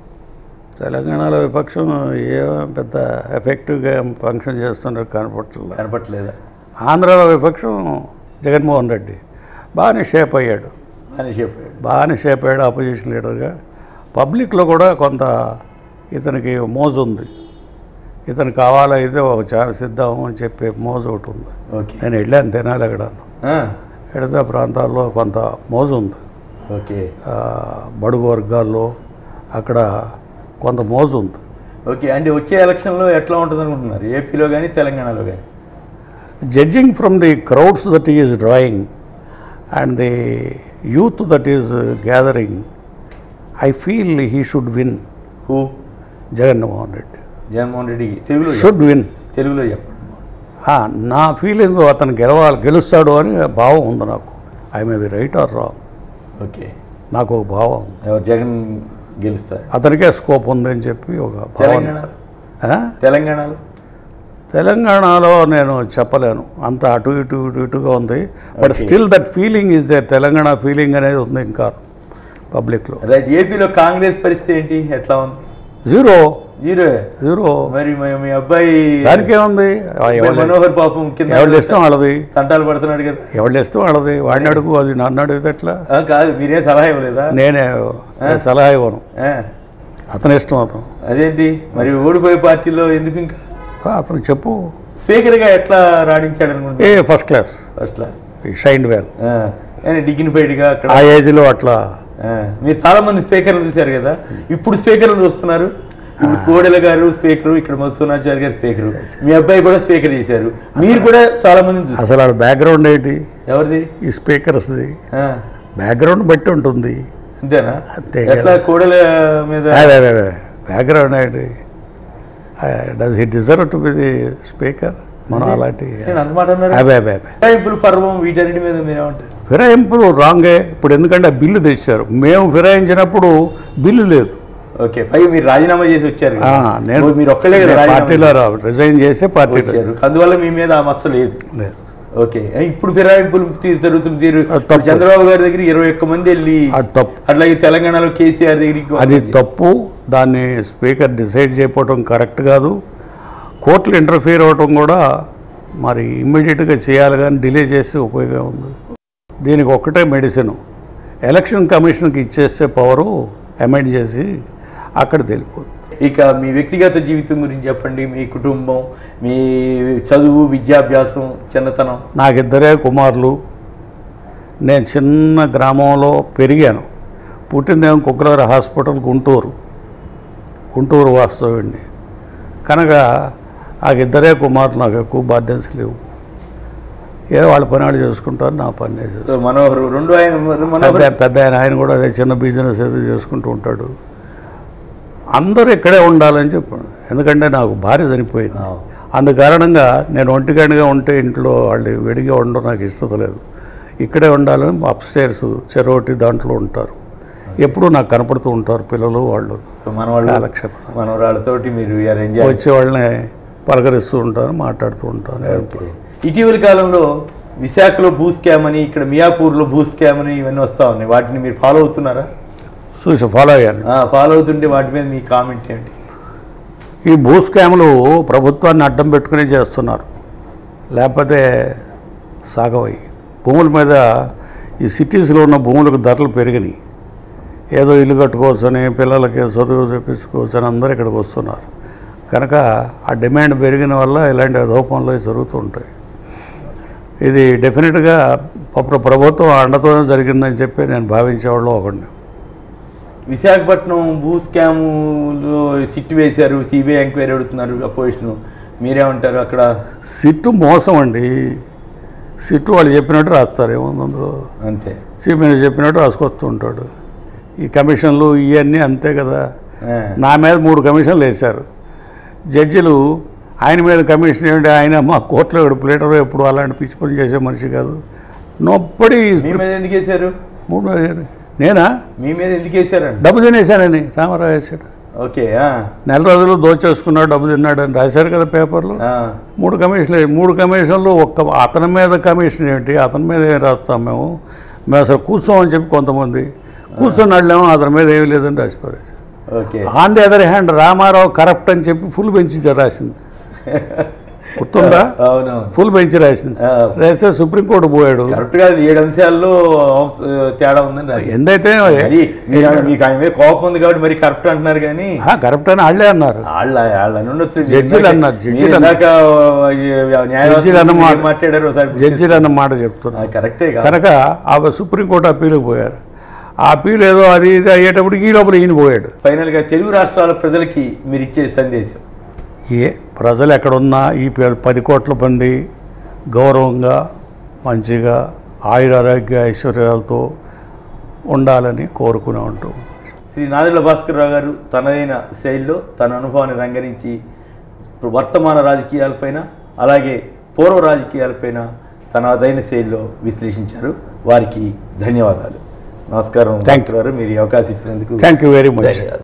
తెలంగాణలో విపక్షం ఏ పెద్ద ఎఫెక్టివ్గా ఫంక్షన్ చేస్తున్నారు కనపట్లేదు కనపట్లేదా? ఆంధ్రాలో విపక్షం జగన్మోహన్ రెడ్డి బాగానే షేప్ అయ్యాడు, అని చెప్పాడు. బాగానే షేప్ అయ్యాడు అపోజిషన్ లీడర్గా. పబ్లిక్లో కూడా కొంత ఇతనికి మోజు ఉంది. ఇతను కావాలైతే ఒక ఛాన్స్ ఇద్దాము అని చెప్పే మోజు ఒకటి ఉంది. ఓకే నేను వెళ్ళాను తెనాలి, అక్కడ ఎడత ప్రాంతాల్లో కొంత మోజు ఉంది. ఓకే ఆ, బడుగు వర్గాల్లో అక్కడ కొంత మోజు ఉంది. ఓకే అంటే వచ్చే ఎలక్షన్లో ఎట్లా ఉంటుంది అనుకుంటున్నారు, ఏపీలో కానీ తెలంగాణలో కానీ? Judging from the crowds that is drawing and the youth that is gathering, I feel he should win. Who? Jaganmohan Reddy Jaganmohan Reddy తెలుగులో షుడ్ విన్. తెలుగులో చెప్పండి. నా ఫీలింగ్ అతను గెలవాలి, గెలుస్తాడు అని భావం ఉంది నాకు. I may be right or wrong, okay నాకు ఒక భావం. ఎవరు జగన్ గెలుస్తారు? అతనికే స్కోప్ ఉందని చెప్పి ఒక భావన. తెలంగాణలో ఆ? తెలంగాణలో తెలంగాణలో నేను చెప్పలేను, అంత అటు ఇటు ఇటు ఇటుగా ఉంది. But Okay. Still that feeling is there, Telangana feeling అనేది ఉంది ఇంకా పబ్లిక్లో. రైట్. ఏపీలో కాంగ్రెస్ పరిస్థితి ఏంటి, ఎట్లా ఉంది? Zero zero. జీరో. మరి మీ- మీ అబ్బాయి దానికి ఏముంది, మనోహర్ పాపం కింద ఎవరి ఇష్టం వాళ్ళది, తంటాలు పడుతున్నాడు కదా. ఎవరి ఇష్టం వాళ్ళది. వాడిని అడుగు, అది నన్ను అడిగితే ఎట్లా? ఆ, కాదు మీరేం సలహా ఇవ్వలేదా? నేనే సలహా ఇవ్వను, ఆ, అతని ఇష్టం అతను. అదేంటి మరి ఓడిపోయే పార్టీలో ఎందుకు ఇంకా? అతను చెప్పు. స్పీకర్గా ఎట్లా రాణించాడు అనుకుంటా? A first class, first class, shine well. డిగ్నిఫైడ్గా అక్కడ. ఆ ఏజ్లో అట్లా. ఆ, మీరు చాలా మంది స్పీకర్లు చూశారు కదా, ఇప్పుడు స్పీకర్లు చూస్తున్నారు. ఇప్పుడు కోడెల గారు స్పీకరు, ఇక్కడ మధుసూనాచారి గారు స్పీకరు, మీ అబ్బాయి కూడా స్పీకర్ చేశారు, మీరు కూడా చాలా మందిని చూసారు. అసలు ఆడ బ్యాక్గ్రౌండ్ ఏంటి, ఎవరిది? ఈ స్పీకర్స్ది ఆ, బ్యాక్గ్రౌండ్ బట్టి ఉంటుంది. అంతేనా? అంతే ఎట్లా కోడెల మీద బ్యాక్గ్రౌండ్ ఏంటి? Does he deserve to be the speaker? మనం అలాంటి నేను అంత మాట అన్నారు. అబే అబే అబే ఫిరాయింపులు, పర్వం, వీటన్నిటి మీద మీరేమంటారు? ఫిరాయింపులు రాంగే. ఇప్పుడు ఎందుకంటే ఆ బిల్లు తెచ్చారు, మేము ఫిరాయించినప్పుడు బిల్లు లేదు. ఓకే, పై మీరు రాజీనామా చేసి వచ్చారు కదా. ఆ, నేను ఓ, మీరు ఒక్కలే కదా నేను రాజీనామా పార్టీలో రిజైన్ చేసే పార్టీలో వచ్చారు, అందువల్ల మీ మీద ఆ మచ్చ లేదు. లేదు. ఓకే, ఇప్పుడు ఫిరాయింపులు తీరు జరుగుతున్న తీరు అది తప్పు. చంద్రబాబు గారి దగ్గర ఇరవై ఒక్క మంది వెళ్ళి, అది తప్పు, అట్లాగే తెలంగాణలో కేసీఆర్ దగ్గరికి అది తప్పు. దాన్ని స్పీకర్ డిసైడ్ చేయకపోవటం కరెక్ట్ కాదు. కోర్టులు ఇంటర్ఫియర్ అవ్వటం కూడా మరి ఇమ్మీడియట్గా చేయాలి, కానీ డిలే చేస్తే ఉపయోగం ఉంది. దీనికి ఒక్కటే మెడిసిన్, ఎలక్షన్ కమిషన్కి ఇచ్చేస్తే పవరు అమెండ్ చేసి అక్కడ తెలిపోతుంది. ఇక మీ వ్యక్తిగత జీవితం గురించి చెప్పండి, మీ కుటుంబం, మీ చదువు, విద్యాభ్యాసం, చిన్నతనం. నాకు ఇద్దరే కుమారులు. నేను చిన్న గ్రామంలో పెరిగాను. పుట్టిందేమో కుక్కలవారి హాస్పిటల్ గుంటూరు, గుంటూరు వాస్తవ్యండి. కనుక నాకు ఇద్దరే కుమారులు, నాకు ఎక్కువ బాధ్యతలు లేవు. ఏదో వాళ్ళ పని వాళ్ళు చేసుకుంటారు, నా పని నేను చేసుకుంటాను. మనోహర్ రెండు ఆయన మనోహర్ పెద్ద పెద్ద ఆయన ఆయన కూడా అదే చిన్న బిజినెస్ ఏదో చేసుకుంటూ ఉంటాడు. అందరూ ఇక్కడే ఉండాలని చెప్పాడు. ఎందుకంటే నాకు భార్య చనిపోయింది. అందు కారణంగా నేను ఒంటిగంటగా ఉంటే ఇంట్లో వాళ్ళు విడిగా ఉండడం నాకు ఇష్టత లేదు. ఇక్కడే ఉండాలని అప్స్టైర్స్ చెరోటి దాంట్లో ఉంటారు. ఎప్పుడూ నాకు కనపడుతూ ఉంటారు పిల్లలు వాళ్ళు. సో మన వాళ్ళు కాలక్షేపం మనవరాళ్ళతోటి మీరు వచ్చే వాళ్ళని పలకరిస్తూ ఉంటాను, మాట్లాడుతూ ఉంటాను. ఇటీవలి కాలంలో విశాఖలో భూ స్కామ్ అని, ఇక్కడ మియాపూర్లో భూ స్కామ్ అని ఇవన్నీ వస్తూ ఉన్నాయి. వాటిని మీరు ఫాలో అవుతున్నారా? చూసి ఫాలో అయ్యాను. ఫాలో అవుతుంటే వాటి మీద మీ కామెంట్ ఏంటి? ఈ భూ స్కాములు ప్రభుత్వాన్ని అడ్డం పెట్టుకునే చేస్తున్నారు, లేకపోతే సాగవయ్యి. భూముల మీద ఈ సిటీస్లో ఉన్న భూములకు ధరలు పెరిగినాయి. ఏదో ఇల్లు కట్టుకోవచ్చని, పిల్లలకి చదువు తెప్పించుకోవచ్చు అని అందరూ ఇక్కడికి వస్తున్నారు. కనుక ఆ డిమాండ్ పెరిగిన వల్ల ఇలాంటి అధోపంలో జరుగుతూ ఉంటాయి. ఇది డెఫినెట్గా ప్రభుత్వం అండతోనే జరిగిందని చెప్పి నేను భావించేవాళ్ళు ఒకడిని. విశాఖపట్నం భూ స్కాములో సిట్ వేశారు, సిబిఐ ఎంక్వైరీ అడుగుతున్నారు అపోజిషన్. మీరేమంటారు? అక్కడ సిట్టు మోసం అండి. సిట్టు వాళ్ళు చెప్పినట్టు రాస్తారు, ఏముంది అందులో. అంతే, చీఫ్ మినిస్టర్ చెప్పినట్టు రాసుకొస్తూ ఉంటాడు. ఈ కమిషన్లు ఇవన్నీ అంతే కదా. నా మీద మూడు కమిషన్లు వేశారు జడ్జిలు. ఆయన మీద కమిషన్ ఏంటి? ఆయన మా కోర్టులో ప్లేటర్ ఎప్పుడు అలాంటి పిచ్చి పని చేసే మనిషి కాదు. నొప్పడి మీ మీద ఎందుకు వేశారు? మూడు నేనా మీ మీద ఎందుకు వేశారండి? డబ్బు తినేశానని రామారావు వేశాడు. ఓకే, నెల రోజులు దోచేసుకున్నాడు, డబ్బు తిన్నాడు అని రాశారు కదా పేపర్లో. మూడు కమిషన్లు మూడు కమిషన్లు ఒక్క అతని మీద కమిషన్ ఏంటి? అతని మీద ఏం రాస్తాం మేము? మేము అసలు కూర్చోమని చెప్పి కొంతమంది కూర్చొని అతని మీద ఏమీ లేదని రాసిపోయారు. Okay. On the other hand Ramarao corrupt అని చెప్పి ఫుల్ బెంచ్ రాసింది, గుర్తుందా? అవునవును, ఫుల్ బెంచ్ రాసింది. రాస్తే సుప్రీంకోర్టు పోయాడు. కరెక్ట్గా ఏడు అంశాల్లో తేడా ఉందని. ఎందైతే మీకు ఆయన మీద కోపం ఉంది కాబట్టి మరి కరెక్ట్ అంటున్నారు. కానీ కరెక్ట్ అని వాళ్ళే అన్నారు, వాళ్ళ వాళ్ళని ఉండొచ్చు. జడ్జిలు అన్నారు. జడ్జిలు మాట్లాడారు, జడ్జిలు అన్న మాట చెప్తున్నారు. కరెక్టే. కనుక ఆ సుప్రీంకోర్టు అప్పీలుకు పోయారు. ఆ అప్పీలు ఏదో అది ఇది అయ్యేటప్పటికి ఈ లోపల ఈయన పోయాడు. ఫైనల్గా తెలుగు రాష్ట్రాల ప్రజలకి మీరు ఇచ్చే సందేశం? ఏ ప్రజలు ఎక్కడున్నా ఈ పది కోట్ల మంది గౌరవంగా మంచిగా ఆయురారోగ్య ఐశ్వర్యాలతో ఉండాలని కోరుకునే ఉంటాం. శ్రీ నాదెండ్ల భాస్కర్ రావు గారు తనదైన శైలిలో తన అనుభవాన్ని రంగరించి వర్తమాన రాజకీయాలపైన అలాగే పూర్వ రాజకీయాలపైన తన అదైన శైలిలో విశ్లేషించారు. వారికి ధన్యవాదాలు. నమస్కారం. థ్యాంక్ యూ గారు, మీరు అవకాశం ఇచ్చినందుకు. Thank you very much.